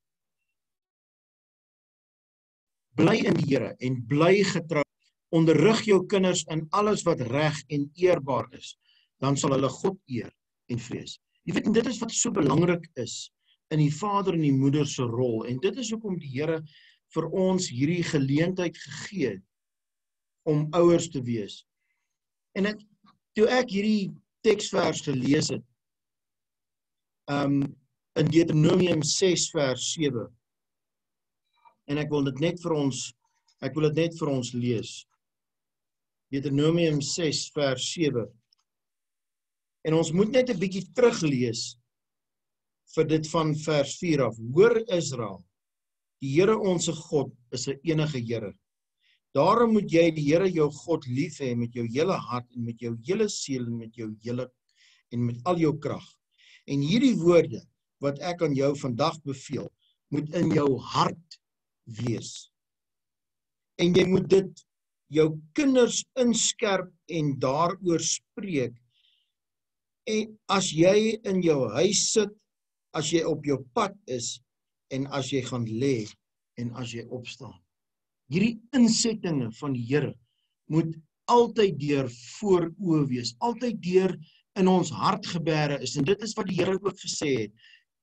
Bly in die Here en bly getrou. Onderrig jou kinders in alles wat reg en eerbaar is, dan sal hulle God eer en vrees. Jy weet, en dit is wat so belangrik is in die vader en die moeder se rol, en dit is hoekom die Here vir ons hierdie geleentheid gegee het om ouers te wees. En ek, toe ek hierdie teksvers gelees het, um, in Deuteronomium ses vers sewe, en ek wil dit net vir ons, ek wil dit net vir ons lees. Deuteronomium ses vers sewe. En ons moet net 'n bietjie teruglees vir dit van vers vier af. Hoor Israel, die Here onse God is 'n enige Here. Daarom moet jy die Here jou God lief hê met jou hele hart en met jou hele siel en met jou hele en met al jou krag. En hierdie woorde wat ek aan jou vandag beveel, moet in jou hart wees. En jy moet dit jou kinders inskerp en daaroor spreek. En as jy in jou huis sit, as jy op jou pad is, en as jy gaan lê, en as jy opstaan. Hierdie insettinge van die Here moet altyd deur voor oë wees, altyd deur in ons hart gebeere is, en dit is wat die Here ook gesê het.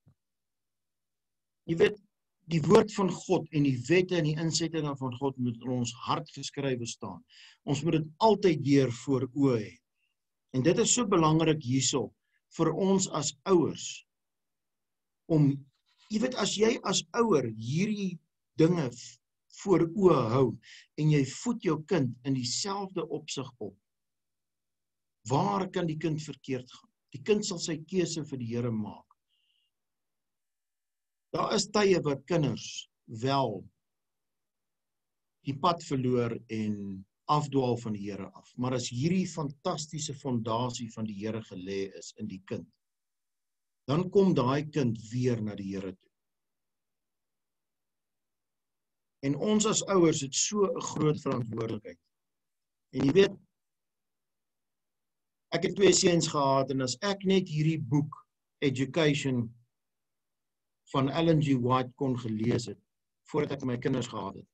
Jy weet, die woord van God en die wette en die insettinge van God moet in ons hart geskrywe staan. Ons moet dit altyd deur voor oë hê. En dit is so belangrik hierso vir ons as ouers om, jy weet, as jy as ouer hierdie dinge voor oë hou en jy voed jou kind in dieselfde opsig op, waar kan die kind verkeerd gaan? Die kind sal sy keuse vir die Here maak. Daar is tye wat kinders wel die pad verloor en afdwaal van die Here af. Maar as hierdie fantastiese fondasie van die Here gelê is in die kind, dan kom daai kind weer na die Here toe. En ons as ouers het so 'n groot verantwoordelikheid. En jy weet, ek het twee seuns gehad, en as ek net hierdie boek, Education, van Ellen G. White kon gelees het, voordat ek my kinders gehad het,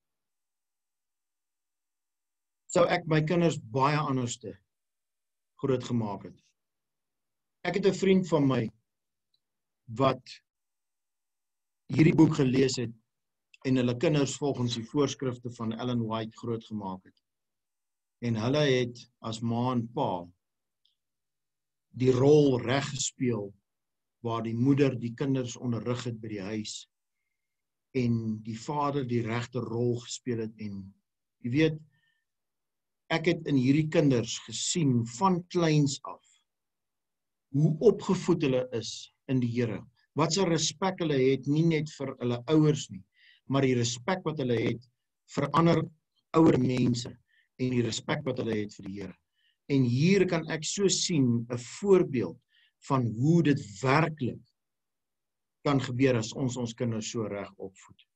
sou ek my kinders baie anderste groot gemaak het. Ek het 'n vriend van my, wat hierdie boek gelees het, en hulle kinders volgens die voorskrifte van Ellen White groot gemaak het. En hulle het as ma en pa die rol reg gespeel, waar die moeder die kinders onderrig het by die huis, en die vader die regte rol gespeel het, en jy weet, ek het in hierdie kinders gesien, van kleins af, hoe opgevoed hulle is in die Here, wat se respek hulle het, nie net vir hulle ouers nie, maar die respek wat hulle het vir ander ouer mense, en die respek wat hulle het vir die Here. En hier kan ek so sien, 'n voorbeeld van hoe dit werklik kan gebeur as ons ons kinders so reg opvoed.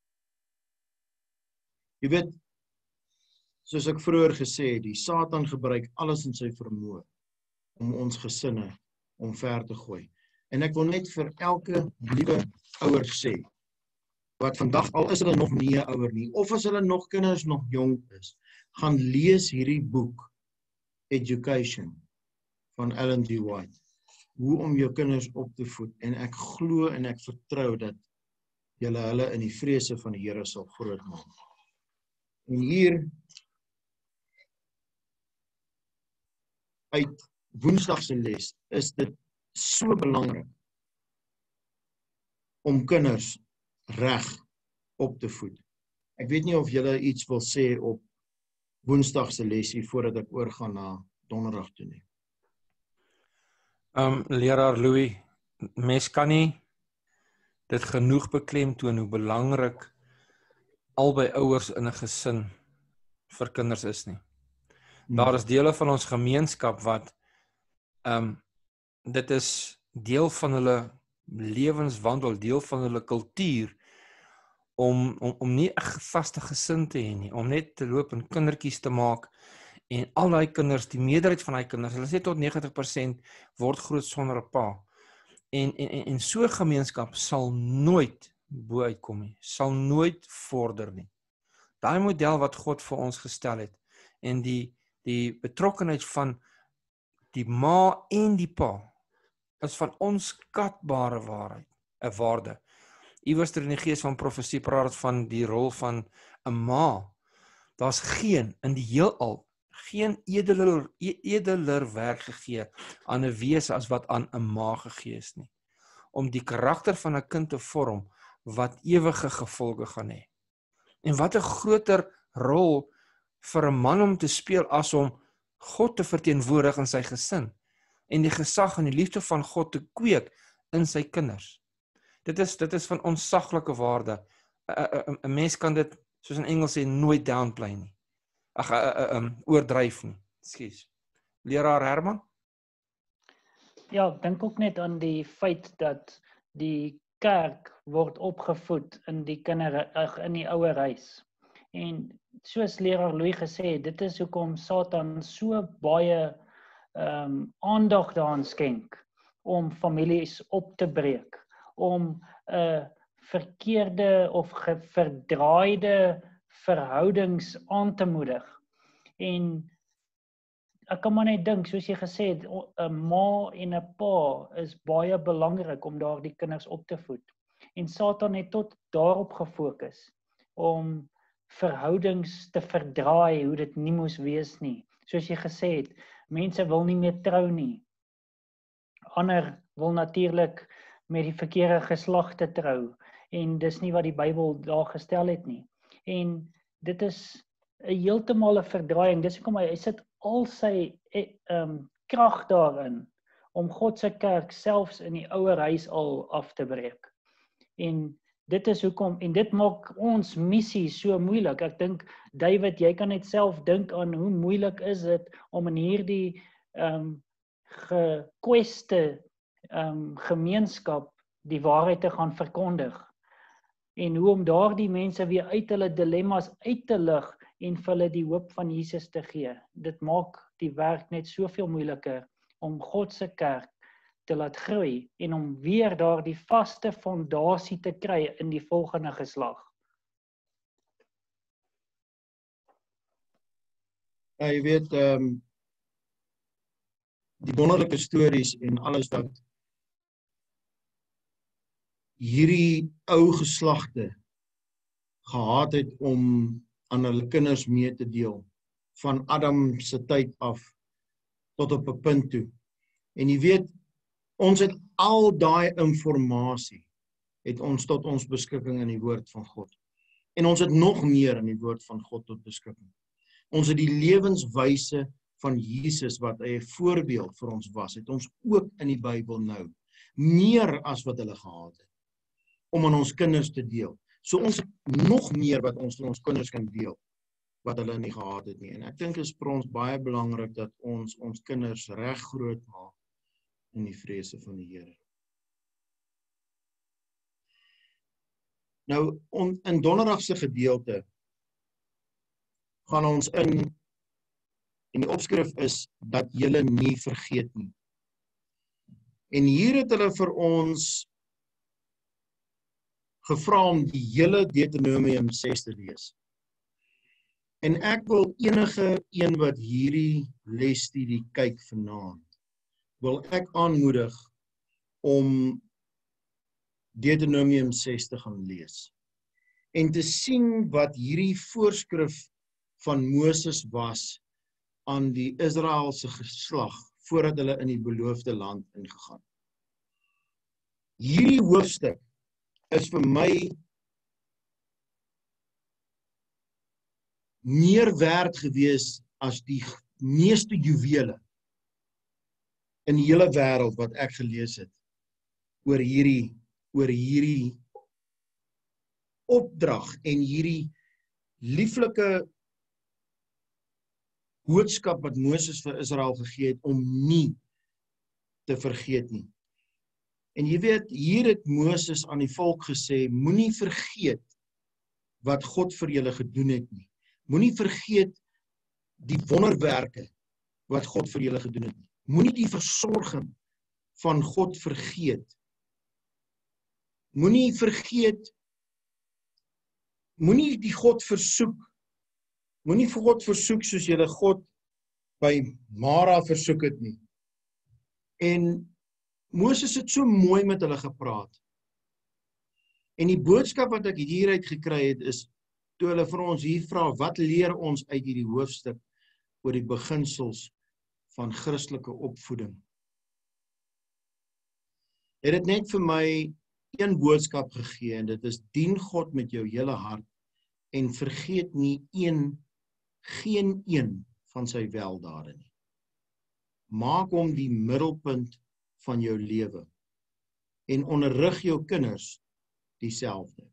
Jy weet, soos ek vroeër gesê het, die Satan gebruik alles in sy vermoë om ons gesinne omver te gooi. En ek wil net vir elke liewe ouer sê, wat vandag, al is hulle nog nie 'n ouer nie, of as hulle nog kinders nog jong is, gaan lees hierdie boek, Education, van Ellen G. White. Hoe om jou kinders op te voed, en ek glo en ek vertrou dat julle hulle in die vrese van die Here sal grootmaak. En hier, uit Woensdag se les, is dit so belangrik om kinders reg op te voed. Ek weet nie of julle iets wil sê op Woensdag se lesie voordat ek oorgaan na Donderdag toe nie. Um, leraar Louis, mens kan nie dit genoeg beklemtoon hoe belangrik albei ouers in 'n gesin vir kinders is nie. Daar is dele van ons gemeenskap wat um, dit is deel van hulle lewenswandel, deel van hulle kultuur, om, om, om nie 'n vaste gesin te hê nie, om net te loop en kindertjies te maak, en al die kinders, die meerderheid van die kinders, hulle sê tot negentig persent word groot sonder 'n pa. En, en, en, en so 'n gemeenskap sal nooit bo uitkom nie, sal nooit vorder nie. Daai model wat God vir ons gestel het, en die, die betrokkenheid van die ma en die pa, is van onskatbare waarheid, 'n waarde. Iewers in die gees van profesie praat van die rol van 'n ma. Daar's geen in die heelal geen edeler, edeler werk gegee aan 'n wese as wat aan 'n ma gegee is nie, om die karakter van 'n kind te vorm wat ewige gevolge gaan hê. En wat 'n groter rol vir 'n man om te speel as om God te verteenwoordig in sy gesin en die gesag en die liefde van God te kweek in sy kinders. Dit is dit is van onsaglike waarde. 'n 'n mens kan dit, soos in Engels sê, nooit downplay nie. Ag, um, oordryf nie. Ekskuus. Leraar Herman? Ja, ek dink ook net aan die feit dat die kerk word opgevoed in die kinder ag in die ouer huis. En soos leraar Louis gesê het, dit is hoekom Satan so baie um, aandag daaraan skenk om families op te breek, om 'n uh, verkeerde of verdraaide verhoudings aan te moedig. En ek kan maar net dink, soos jy gesê het, 'n ma en 'n pa is baie belangrik om daardie kinders op te voed. En Satan het tot daarop gefokus om verhoudings te verdraai hoe dit nie moes wees nie. Soos jy gesê het, mense wil nie meer trou nie. Ander wil natuurlik met die verkeerde geslagte trou, en dis nie wat die Bybel daar gestel het nie. En dit is 'n heeltemal 'n verdraaiing. Dis hoekom hy, hy sit al sy um, krag daarin om God se kerk selfs in die ouer huis al af te breek. En dit is hoekom, en dit maak ons missie so moeilik. Ek dink, David, jy kan net self dink aan hoe moeilik is dit om in hierdie um, gekweste um, gemeenskap die waarheid te gaan verkondig. En hoe om daardie mense weer uit hulle dilemma's uit te lig en vir hulle die hoop van Jesus te gee. Dit maak die werk net soveel moeiliker om God se kerk te laat groei en om weer daardie vaste fondasie te kry in die volgende geslag. Ja, jy weet, um, die wonderlike stories en alles wat hierdie ou geslagte gehad het om aan hulle kinders mee te deel, van Adam se tyd af tot op 'n punt toe. En jy weet, ons het al daai inligting het ons tot ons beskikking in die woord van God. En ons het nog meer in die woord van God tot beskikking. Ons het die lewenswyse van Jesus wat hy 'n voorbeeld vir ons was, het ons ook in die Bybel nou, meer as wat hulle gehad het, om aan ons kinders te deel. So ons het nog meer wat ons vir ons kinders kan deel, wat hulle nie gehad het nie. En ek dink is vir ons baie belangrik dat ons ons kinders reg groot maak in die vrese van die Here. Nou, on, in donderdag se gedeelte gaan ons in, en die opskrif is, dat julle nie vergeet nie. En hier het hulle vir ons gevra om die hele Deuteronomium ses te lees. En ek wil enige een wat hierdie lesstudie kyk vanaand, wil ek aanmoedig om Deuteronomium ses te gaan lees. En te sien wat hierdie voorskrif van Moses was aan die Israeliese geslag voordat hulle in die beloofde land ingegaan. Hierdie hoofstuk is vir my meer werd gewees as die meeste juwele in die hele wêreld wat ek gelees het oor hierdie oor hierdie opdrag en hierdie lieflike boodskap wat Moses vir Israel gegee het om nie te vergeet nie. En jy weet, hier het Moses aan die volk gesê, moenie vergeet wat God vir julle gedoen het nie. Moenie vergeet die wonderwerke wat God vir julle gedoen het nie. Moenie die versorging van God vergeet. Moenie vergeet, moenie die God versoek, moenie vir God versoek soos julle God by Mara versoek het nie. En Moses het so mooi met hulle gepraat. En die boodskap wat ek hieruit gekry het is, toe hulle vir ons hier vra, wat leer ons uit hierdie hoofstuk oor die beginsels van Christelike opvoeding? Het dit net vir my een boodskap gegee, en dit is, dien God met jou hele hart, en vergeet nie een, geen een van sy weldade nie. Maak hom die middelpunt van jou lewe, en onderrig jou kinders dieselfde.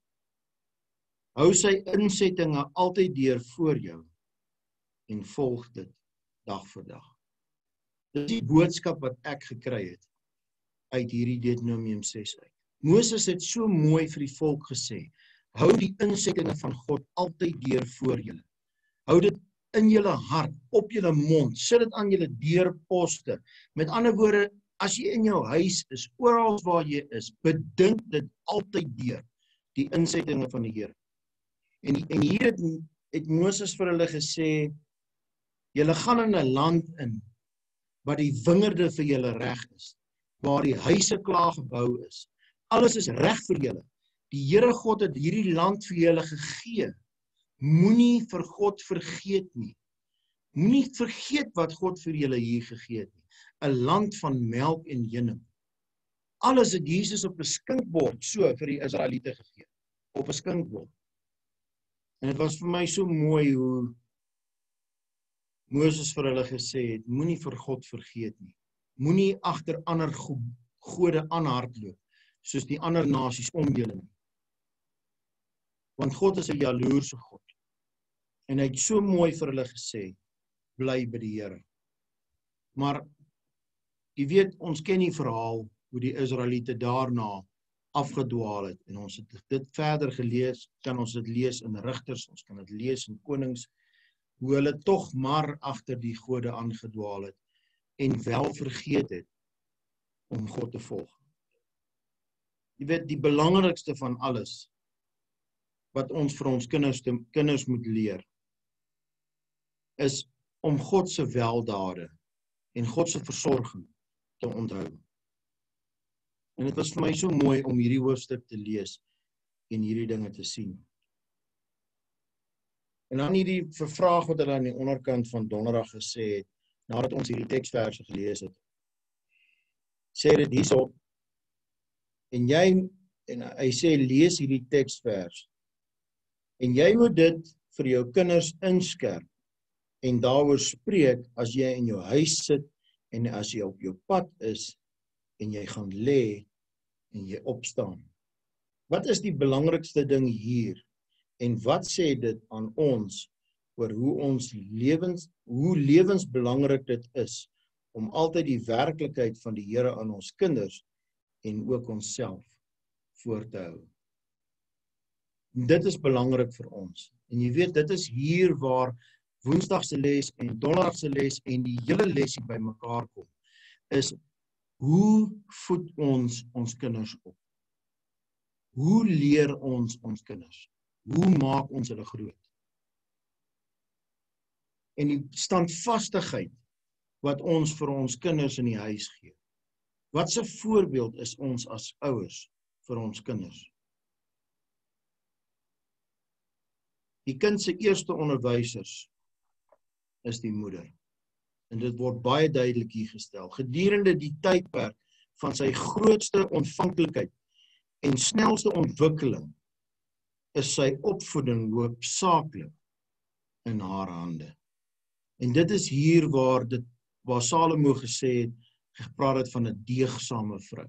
Hou sy insettinge altyd deur voor jou, en volg dit dag vir dag. Dit is die boodskap wat ek gekry het, uit hierdie Deuteronomium ses uit. Moses het so mooi vir die volk gesê, hou die insettinge van God altyd deur voor julle. Hou dit in julle hart, op julle mond, sit dit aan julle deurposte. Met ander woorde, as jy in jou huis is, oral waar jy is, bedink dit altyd deur, die insettinge van die Here. En, en hier het, het Moses vir hulle gesê, julle gaan in 'n land in, waar die wingerde vir julle reg is, waar die huise klaar gebou is. Alles is reg vir julle. Die Here God het hierdie land vir julle gegee. Moenie vir God vergeet nie. Moenie vergeet wat God vir julle hier gegee het nie. 'n Land van melk en honing. Alles het Jesus op 'n skinkbord so vir die Israeliete gegee. Op 'n skinkbord. En dit was vir my so mooi hoe Moses vir hulle gesê het, moenie vir God vergeet nie. Moenie agter ander go gode aanhardloop, soos die ander nasies om julle nie. Want God is 'n jaloerse God. En hy het so mooi vir hulle gesê, bly by die Here. Maar, jy weet, ons ken die verhaal, hoe die Israeliete daarna afgedwaal het, en ons het dit verder gelees, kan ons dit lees in Rigters, ons kan dit lees in Konings, hoe hulle tog maar agter die gode aangedwaal het, en wel vergeet het, om God te volg. Jy weet, die belangrikste van alles, wat ons vir ons kinders, te, kinders moet leer, is om God se weldade, en God se versorging, te onthou. En dit was vir my so mooi om hierdie hoofstuk te lees, en hierdie dinge te sien. En dan hierdie vraag wat hulle aan die onderkant van donderdag gesê het, nadat ons hierdie teksverse gelees het, sê dit hierso, en jy, en hy sê, lees hierdie teksvers, en jy moet dit vir jou kinders inskerp, en daaroor spreek, as jy in jou huis sit, en as jy op jou pad is, en jy gaan lê, en jy opstaan. Wat is die belangrikste ding hier? En wat sê dit aan ons, oor hoe ons lewens, hoe lewensbelangrik dit is, om altyd die werklikheid van die Here aan ons kinders, en ook onsself, voor te hou. Dit is belangrik vir ons. En jy weet, dit is hier waar woensdagse les en donderdagse les en die hele lesie by mekaar kom, is hoe voed ons ons kinders op? Hoe leer ons ons kinders? Hoe maak ons hulle groot? En die standvastigheid wat ons vir ons kinders in die huis gee. Wat 'n voorbeeld is ons as ouers vir ons kinders? Die kind se eerste onderwysers is die moeder. En dit word baie duidelik hier gestel. Gedurende die tydperk van sy grootste ontvanklikheid en snelste ontwikkeling is sy opvoeding hoofsaaklik in haar hande. En dit is hier waar dit waar Salomo gesê het, gepraat het van 'n deegsame vrou.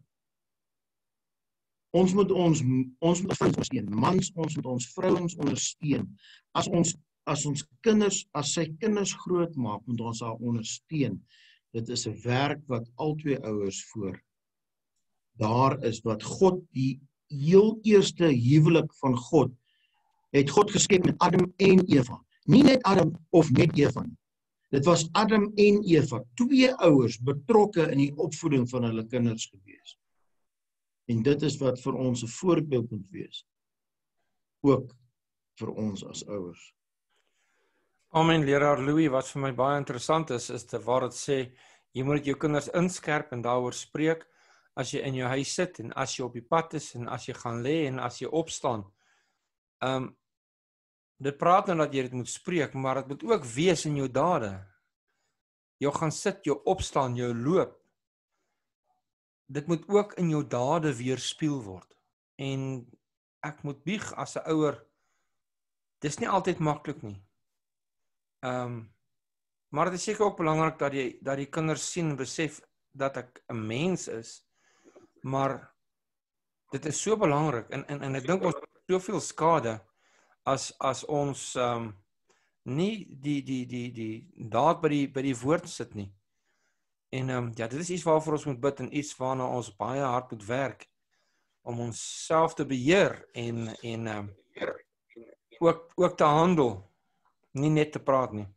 Ons moet ons ons moet ons ondersteun, mans ons moet ons vrouens ondersteun. As ons as ons kinders, as sy kinders groot maak, moet ons haar ondersteun. Dit is 'n werk wat albei ouers voor daar is, wat God, die heel eerste huwelik van God, het God geskep met Adam en Eva. Nie net Adam of net Eva nie. Dit was Adam en Eva, twee ouers betrokke in die opvoeding van hulle kinders gewees. En dit is wat vir ons 'n voorbeeld moet wees. Ook vir ons as ouers. Amen, leraar Louis, wat vir my baie interessant is, is te waar het sê, jy moet jou kinders inskerp en daaroor spreek, as jy in jou huis sit, en as jy op die pad is, en as jy gaan lê, en as jy opstaan. Um, dit praat nou dat jy dit moet spreek, maar dit moet ook wees in jou dade. Jou gaan sit, jou opstaan, jou loop. Dit moet ook in jou dade weerspieël word. En ek moet bieg as 'n ouer, dis nie altyd maklik nie. Um, maar dit is seker ook belangrik dat die, dat die kinders sien en besef dat ek 'n mens is, maar dit is so belangrik, en, en, en ek dink ons soveel skade, as, as ons um, nie die, die, die, die daad by die, by die woord sit nie. En um, ja, dit is iets waarvoor ons moet bid, en iets waarna ons baie hard moet werk, om ons self te beheer, en, en um, ook, ook te handel, nie net te praat nie.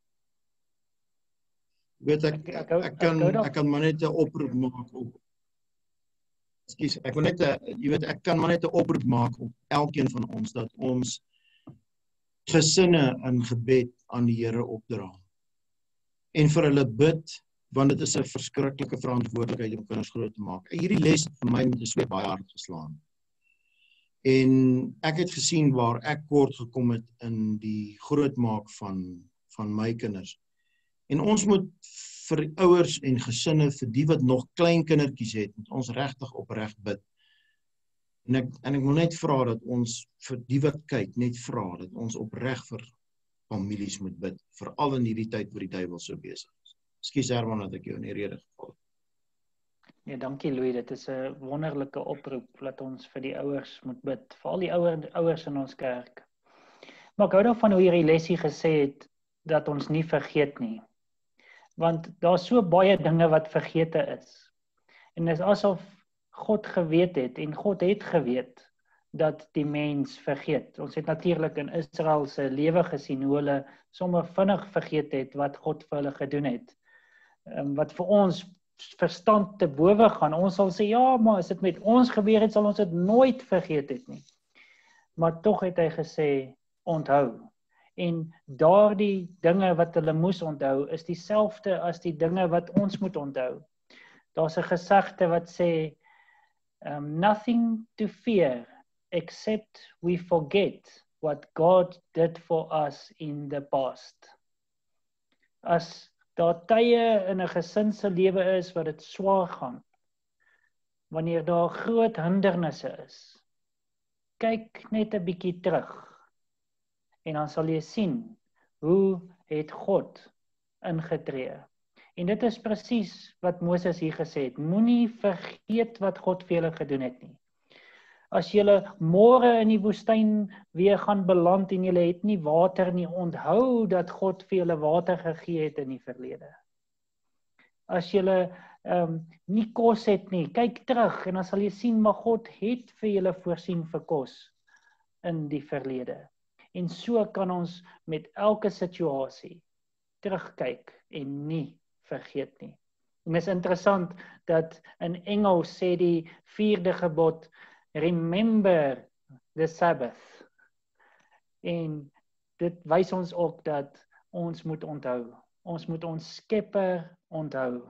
Weet ek, ek, ek, kan, ek kan maar net 'n oproep maak op, Ekskuus, ek wil net, jy weet, ek kan maar net 'n oproep maak op elkeen van ons, dat ons gesinne in gebed aan die Here opdra. En vir hulle bid, want dit is 'n verskriklike verantwoordelikheid om kinders groot te maak. Hierdie les vir my met 'n sweep baie hard geslaan. En ek het gesien waar ek kort gekom het in die grootmaak van, van my kinders. En ons moet vir ouers en gesinne, vir die wat nog klein kindertjies het, moet ons regtig opreg bid. En ek, en ek wil net vra dat ons, vir die wat kyk, net vra dat ons opreg vir families moet bid, veral in hierdie tyd waar die duiwel so besig is. Ekskuus Herman dat ek jou in die rede geval het. Ja, dankie Louis, dit is 'n wonderlike oproep, dat ons vir die ouers moet bid, veral die ouer, ouers in ons kerk. Maar ek hou daarvan hoe hierdie lesie gesê het, dat ons nie vergeet nie. Want daar's so baie dinge wat vergete is. En dit is asof God geweet het, en God het geweet, dat die mens vergeet. Ons het natuurlik in Israel se lewe gesien, hoe hulle sommer vinnig vergeet het, wat God vir hulle gedoen het. Um, wat vir ons verstand te bowe gaan. Ons sal sê, ja, maar as dit met ons gebeur het, sal ons dit nooit vergeet het nie. Maar tog het hy gesê, onthou. En daardie dinge wat hulle moes onthou, is dieselfde as die dinge wat ons moet onthou. Daar's 'n gesegde wat sê, um, nothing to fear, except we forget what God did for us in the past. As daar tye in 'n gesin se lewe is wat dit swaar gaan, wanneer daar groot hindernisse is, kyk net 'n bietjie terug, en dan sal jy sien, hoe het God ingetree. En dit is presies wat Moses hier gesê het, moenie vergeet wat God vir julle gedoen het nie. As julle môre in die woestyn weer gaan beland en julle het nie water nie, onthou dat God vir julle water gegee het in die verlede. As julle um, nie kos het nie, kyk terug en dan sal jy sien, maar God het vir julle voorsien vir kos in die verlede. En so kan ons met elke situasie terugkyk en nie vergeet nie. En dit is interessant dat in Engels sê die vierde gebod, remember the Sabbath. En dit wys ons ook dat ons moet onthou. Ons moet ons Skepper onthou.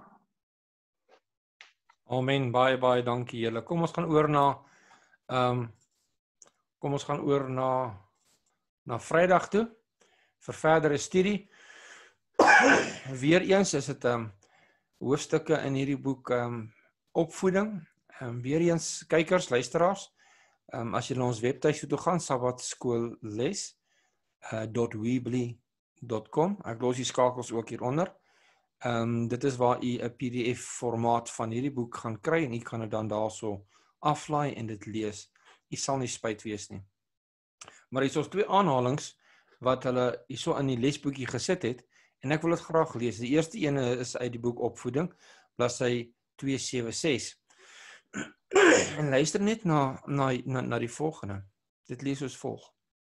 Amen, baie baie dankie julle. Kom ons gaan oor na um, kom ons gaan oor na na Vrydag toe vir verdere studie. Weereens is dit um, hoofstukke in hierdie boek um, opvoeding. Um, Weereens kykers, luisteraars, um, as jy na ons webtuis toe gaan, sabbatskoolles dot weebly dot com. Ek los die skakels ook hieronder. Um, dit is waar u 'n P D F formaat van hierdie boek gaan kry en u kan dit dan daarso aflaai en dit lees. U sal nie spyt wees nie. Maar hier is ons twee aanhalings wat hulle hierso in die lesboekie gesit het en ek wil dit graag lees. Die eerste ene is uit die boek Opvoeding, bladsy twee sewe ses. En luister net na na na, na die volgende. Dit lees soos volg.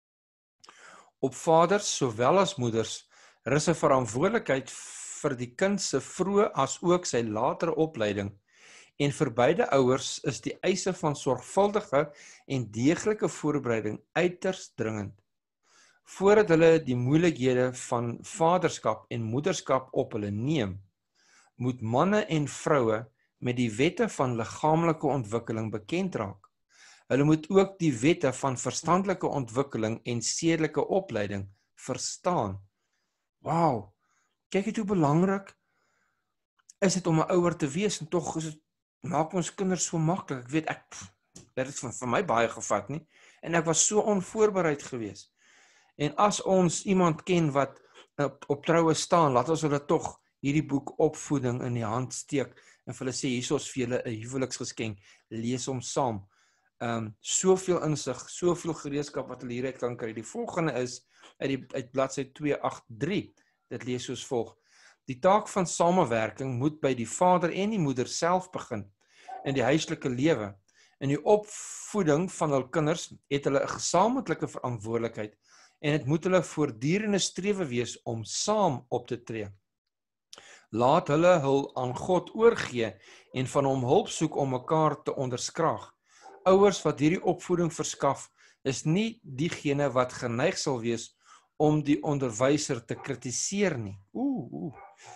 Op vaders sowel as moeders rus 'n verantwoordelikheid vir die kind se vroeë as ook sy latere opleiding. En vir beide ouers is die eise van sorgvuldige en deeglike voorbereiding uiters dringend. Voordat hulle die moeilikhede van vaderskap en moederskap op hulle neem, moet manne en vroue met die wette van liggaamlike ontwikkeling bekend raak. Hulle moet ook die wette van verstandelike ontwikkeling en sedelike opleiding verstaan. Wauw, kyk net hoe belangrik is dit om 'n ouer te wees en tog is dit maak ons kinders so maklik. Ek weet ek dit het vir, vir my baie gevat nie en ek was so onvoorbereid geweest. En as ons iemand ken wat op, op troue staan, laat ons hulle tog hierdie boek Opvoeding in die hand steek en vir hulle sê hier is vir julle 'n huweliksgeskenk, lees hom saam. Um soveel insig, soveel gereedskap wat hulle hieruit kan kry. Die volgende is uit die uit bladsy twee agt drie. Dit lees soos volg. Die taak van samewerking moet by die vader en die moeder self begin in die huislike lewe. In die opvoeding van hul kinders het hulle 'n gesamentlike verantwoordelikheid en dit moet hulle voortdurende strewe wees om saam op te tree. Laat hulle hul aan God oorgee en van hom hulp soek om mekaar te onderskraag. Ouers wat hierdie opvoeding verskaf, is nie diegene wat geneig sal wees om die onderwyser te kritiseer nie. Oeh, oeh.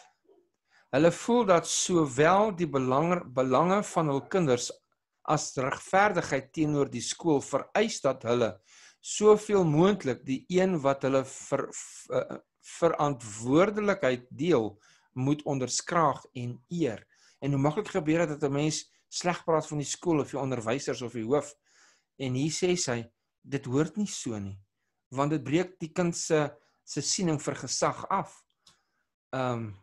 Hulle voel dat sowel die belange, belange van hul kinders as regverdigheid teenoor die skool vereis dat hulle soveel moontlik die een wat hulle ver, ver, verantwoordelikheid deel, moet onderskraag en eer. En hoe maklik gebeur dit dat 'n mens sleg praat van die skool of die onderwysers of die hoof. En hier sê sy, dit hoort nie so nie, want dit breek die kind se se siening vir gesag af. Ehm um,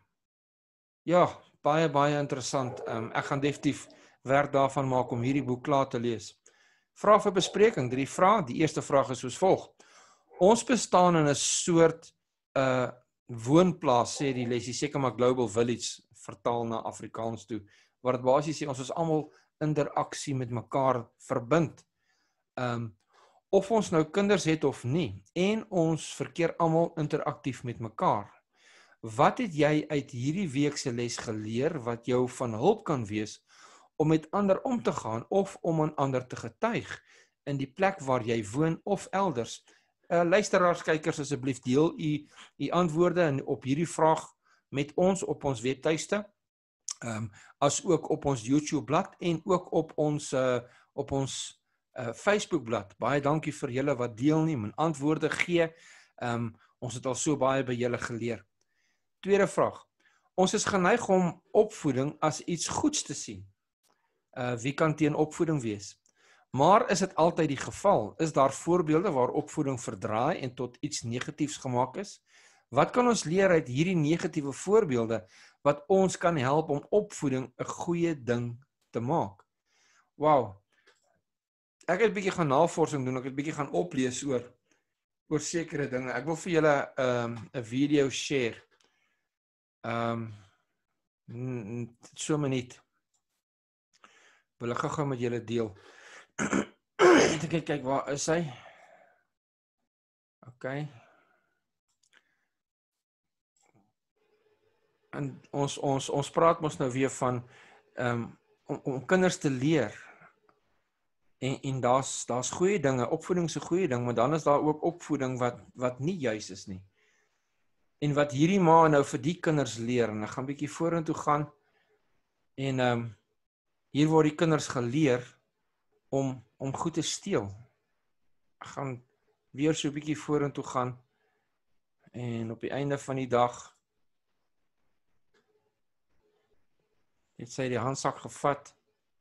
ja, baie baie interessant. Ehm um, ek gaan definitief werk daarvan maak om hierdie boek klaar te lees. Vrae vir bespreking, drie vrae. Die eerste vraag is soos volg. Ons bestaan in 'n soort uh woonplaas, sê die lesie, seker maar Global Village vertaal na Afrikaans toe, waar dit basies sê ons is almal interaksie met mekaar verbind. Um, of ons nou kinders het of nie, en ons verkeer almal interaktief met mekaar. Wat het jy uit hierdie week se les geleer wat jou van hulp kan wees om met ander om te gaan of om aan ander te getuig in die plek waar jy woon of elders? Uh, luisteraars, kykers, asseblief deel u u antwoorde en op hierdie vraag met ons op ons webtuiste, um, as ook op ons YouTube blad en ook op ons uh, op ons uh, Facebook blad. Baie dankie vir julle wat deelneem en antwoorde gee. Um, ons het al so baie by julle geleer. Tweede vraag. Ons is geneig om opvoeding as iets goeds te sien. Uh, wie kan teen opvoeding wees? Maar is dit altyd die geval? Is daar voorbeelde waar opvoeding verdraai en tot iets negatiefs gemaak is? Wat kan ons leer uit hierdie negatiewe voorbeelde wat ons kan help om opvoeding 'n goeie ding te maak? Wow. Ek het 'n bietjie gaan navorsing doen, ek het 'n bietjie gaan oplees oor oor sekere dinge. Ek wil vir julle 'n um, 'n video share. Ehm um, so 'n minuut. Wil ek gou-gou met julle deel. Kyk, kyk, waar is hy? OK. En ons ons ons praat mos nou weer van um, om om kinders te leer. En en daar's daar's goeie dinge, opvoeding is 'n goeie ding, maar dan is daar ook opvoeding wat wat nie juis is nie. En wat hierdie ma nou vir die kinders leer, en ek gaan bietjie vorentoe gaan. En ehm um, hier word die kinders geleer om om goed te steel. Ek gaan weer so 'n bietjie vorentoe gaan en op die einde van die dag het sy die handsak gevat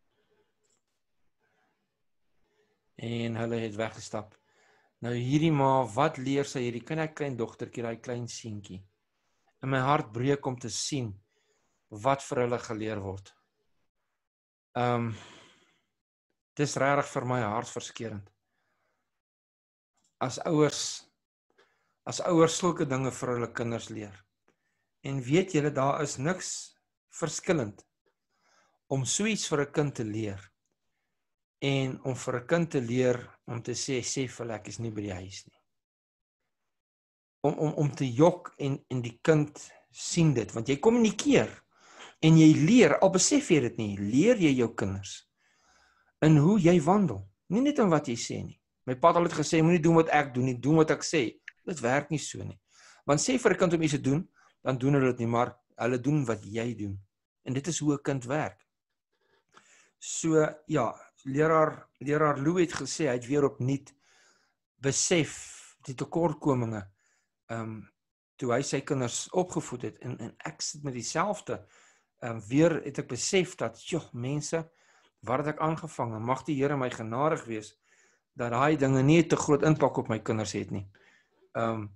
en hulle het weggestap. Nou hierdie ma, wat leer sy hierdie kind, klein dogtertjie, daai klein seentjie? In my hart breek om te sien wat vir hulle geleer word. Ehm um, Dis regtig vir my hartverskeurende. As ouers, as ouers sulke dinge vir hulle kinders leer. En weet julle, daar is niks verskillend om so iets vir 'n kind te leer en om vir 'n kind te leer om te sê, sê vir hulle, ek is nie by die huis nie. Om, om, om te jok en, en die kind sien dit, want jy kommunikeer en jy leer, al besef jy dit nie, leer jy jou kinders in hoe jy wandel, nie net in wat jy sê nie. My pa het altyd gesê, moenie doen wat ek doen nie, doen wat ek sê. Dit werk nie so nie. Want sê vir 'n kind om iets te doen, dan doen hulle dit nie, maar hulle doen wat jy doen. En dit is hoe 'n kind werk. So, ja, leraar, leraar Lou het gesê, hy het weer opnuut besef die tekortkominge, um, toe hy sy kinders opgevoed het, en, en ek sit met dieselfde, um, weer het ek besef dat, joh, mense, waar het ek aangevang, en mag die Here my genadig wees, dat daai dinge nie te groot impak op my kinders het nie. Um,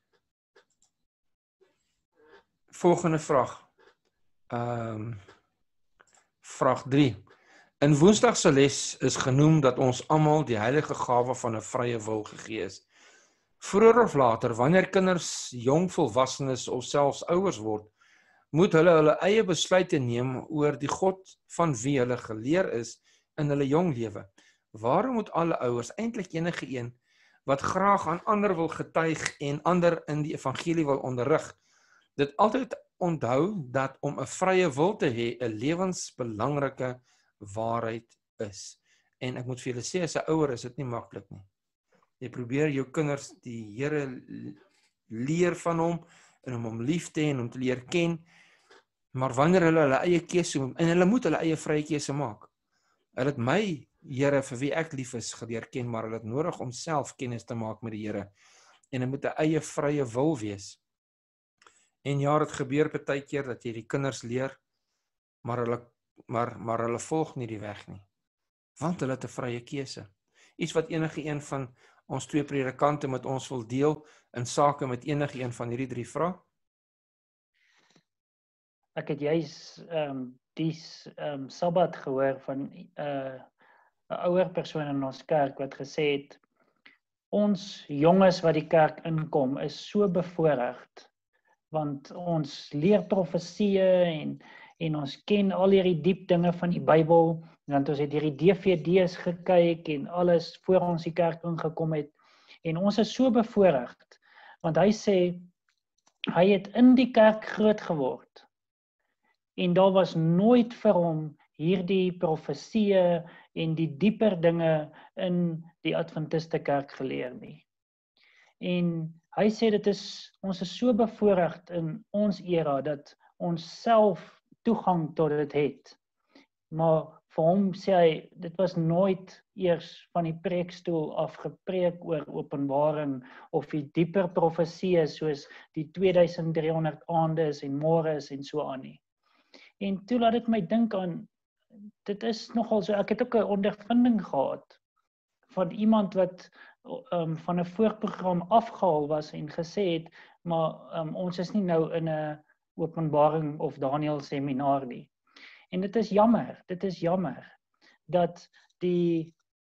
volgende vraag. Um, vraag drie. In Woensdag se les is genoem dat ons almal die heilige gawe van 'n vrye wil gegee is. Vroeër of later, wanneer kinders jong volwassenes of selfs ouers word, moet hulle hulle eie besluite neem oor die God van wie hulle geleer is in hulle jong lewe. Waarom moet alle ouers, eintlik enige een, wat graag aan ander wil getuig en ander in die evangelie wil onderrig, dit altyd onthou dat om 'n vrye wil te hê 'n lewensbelangrike waarheid is. En ek moet vir julle sê, as 'n ouer is dit nie maklik nie. Jy probeer jou kinders die Here leer van hom en om hom lief te hê en om te leer ken, maar wanneer hulle hulle eie keuse moet, en hulle moet hulle eie vrye keuse maak. Hulle het my Here vir wie ek lief is geleer ken, maar hulle het nodig om self kennis te maak met die Here. En dit moet 'n eie vrye wil wees. En ja, dit gebeur baie keer dat jy die kinders leer, maar hulle maar maar hulle volg nie die weg nie. Want hulle het 'n vrye keuse. Iets wat enige een van ons twee predikante met ons wil deel in sake met enige een van hierdie drie vrae. Ek het juis um, die um, Sabbat gehoor van 'n uh, 'n ouer persoon in ons kerk wat gesê het, ons jonges wat die kerk inkom is so bevoorreg, want ons leer profesieë en, en ons ken al hierdie diep dinge van die Bybel, want ons het hierdie D V D's gekyk en alles voor ons die kerk ingekom het, en ons is so bevoorreg, want hy sê, hy het in die kerk groot geword, en daar was nooit vir hom hierdie profesieë en die dieper dinge in die Adventiste kerk geleer nie. En hy sê dit is, ons is so bevoorreg in ons era, dat ons self toegang tot dit het. Maar vir hom sê hy, dit was nooit eers van die preekstoel af gepreek oor Openbaring, of die dieper profesieë soos die twee duisend driehonderd aandes en môres en so aan nie. En toe laat dit my dink aan, dit is nogal so, ek het ook 'n ondervinding gehad van iemand wat um, van 'n voorprogram afgehaal was en gesê het, maar um, ons is nie nou in 'n Openbaring of Daniël seminar nie. En dit is jammer, dit is jammer, dat die,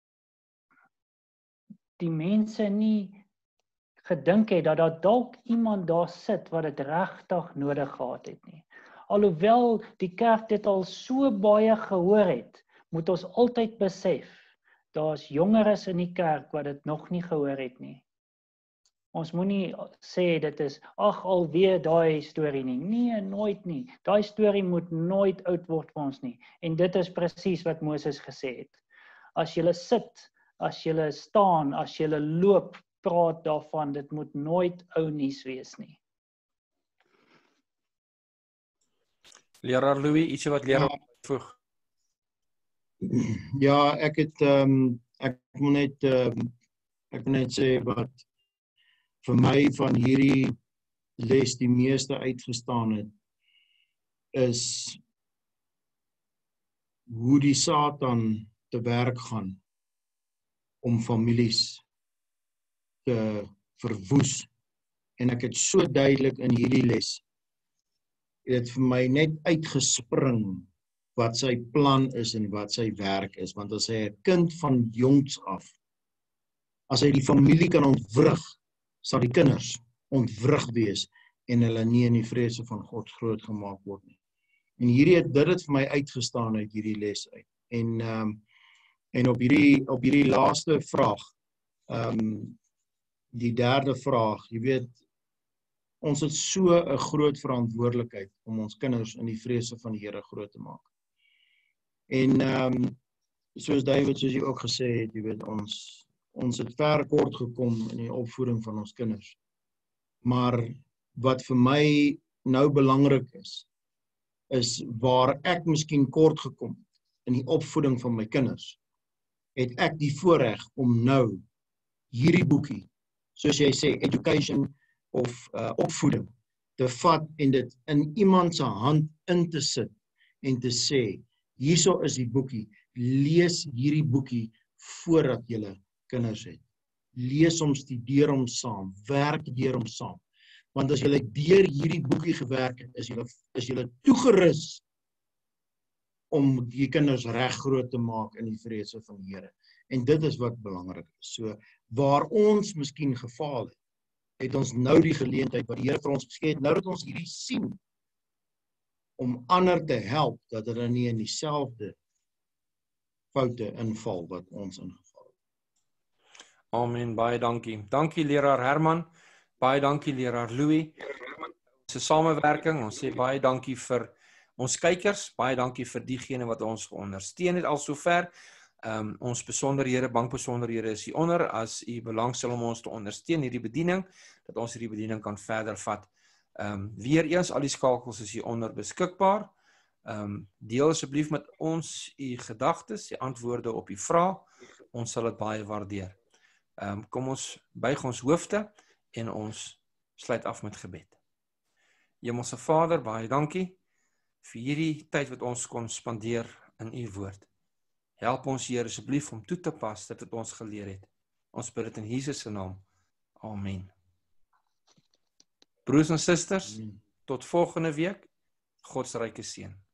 die mense nie gedink het, dat daar dalk iemand daar sit, wat dit regtig nodig gehad het nie. Alhoewel die kerk dit al so baie gehoor het, moet ons altyd besef, daar is jongeres in die kerk wat dit nog nie gehoor het nie. Ons moenie sê dit is, ag alweer daai storie nie. Nee, nooit nie. Daai storie moet nooit oud word vir ons nie. En dit is presies wat Moses gesê het. As jy sit, as jy staan, as jy loop, praat daarvan, dit moet nooit ou nuus wees nie. Leraar Louis, iets wat leraar Ja. voeg. Ja, ek het um, ek moet net um, ek moet net sê wat vir my van hierdie les die meeste uitgestaan het, is hoe die Satan te werk gaan om families te verwoes. En ek het so duidelik in hierdie les, het vir my net uitgespring wat sy plan is en wat sy werk is, want as hy 'n kind van jongs af, as hy die familie kan ontwrig, sal die kinders ontwrig wees en hulle nie in die vrese van God groot gemaak word nie. En hierdie het dit het vir my uitgestaan uit hierdie les uit. En um, en op hierdie op hierdie laaste vraag, um, die derde vraag, jy weet, ons het so 'n groot verantwoordelikheid om ons kinders in die vrese van die Here groot te maak. En um, soos David, soos jy ook gesê het, jy weet, ons ons het ver kort gekom in die opvoeding van ons kinders. Maar wat vir my nou belangrik is, is waar ek miskien kort gekom het in die opvoeding van my kinders, het ek die voorreg om nou hierdie boekie, soos jy sê, education of uh, opvoeding, te vat en dit in iemand se hand in te sit en te sê, hierso is die boekie, lees hierdie boekie voordat julle kinders het. Lees hom, studeer hom saam, werk deur hom saam. Want as julle deur hierdie boekie gewerk het, is julle is julle toegerus om die kinders reg groot te maak in die vrese van die Here. En dit is wat belangrik is. So waar ons miskien gefaal het, het ons nou die geleentheid wat die Here vir ons gegee het, nou dat ons hierdie sien, om ander te help dat hulle nie in dieselfde foute inval wat ons ingeval het. Amen, baie dankie. Dankie leraar Herman, baie dankie leraar Louis. Ons samewerking, ons sê baie dankie vir ons kykers, baie dankie vir diegene wat ons ondersteun het al sover. Um, ons besonderhede, bankbesonderhede is hieronder, as u belangstel om ons te ondersteun hierdie bediening, dat ons hierdie bediening kan verder vat. Um, weer eens, al die skakels is hieronder beskikbaar. Um, deel asseblief met ons u gedagtes, die antwoorde op die vraag, ons sal dit baie waardeer. Um, kom ons buig ons hoofde en ons sluit af met gebed. Hemelse Vader, baie dankie vir hierdie tyd wat ons kon spandeer in u woord. Help ons, Here, asseblief om toe te pas dit wat ons geleer het. Ons bid dit in Jesus se naam. Amen. Broers en susters, tot volgende week. God se ryke seën.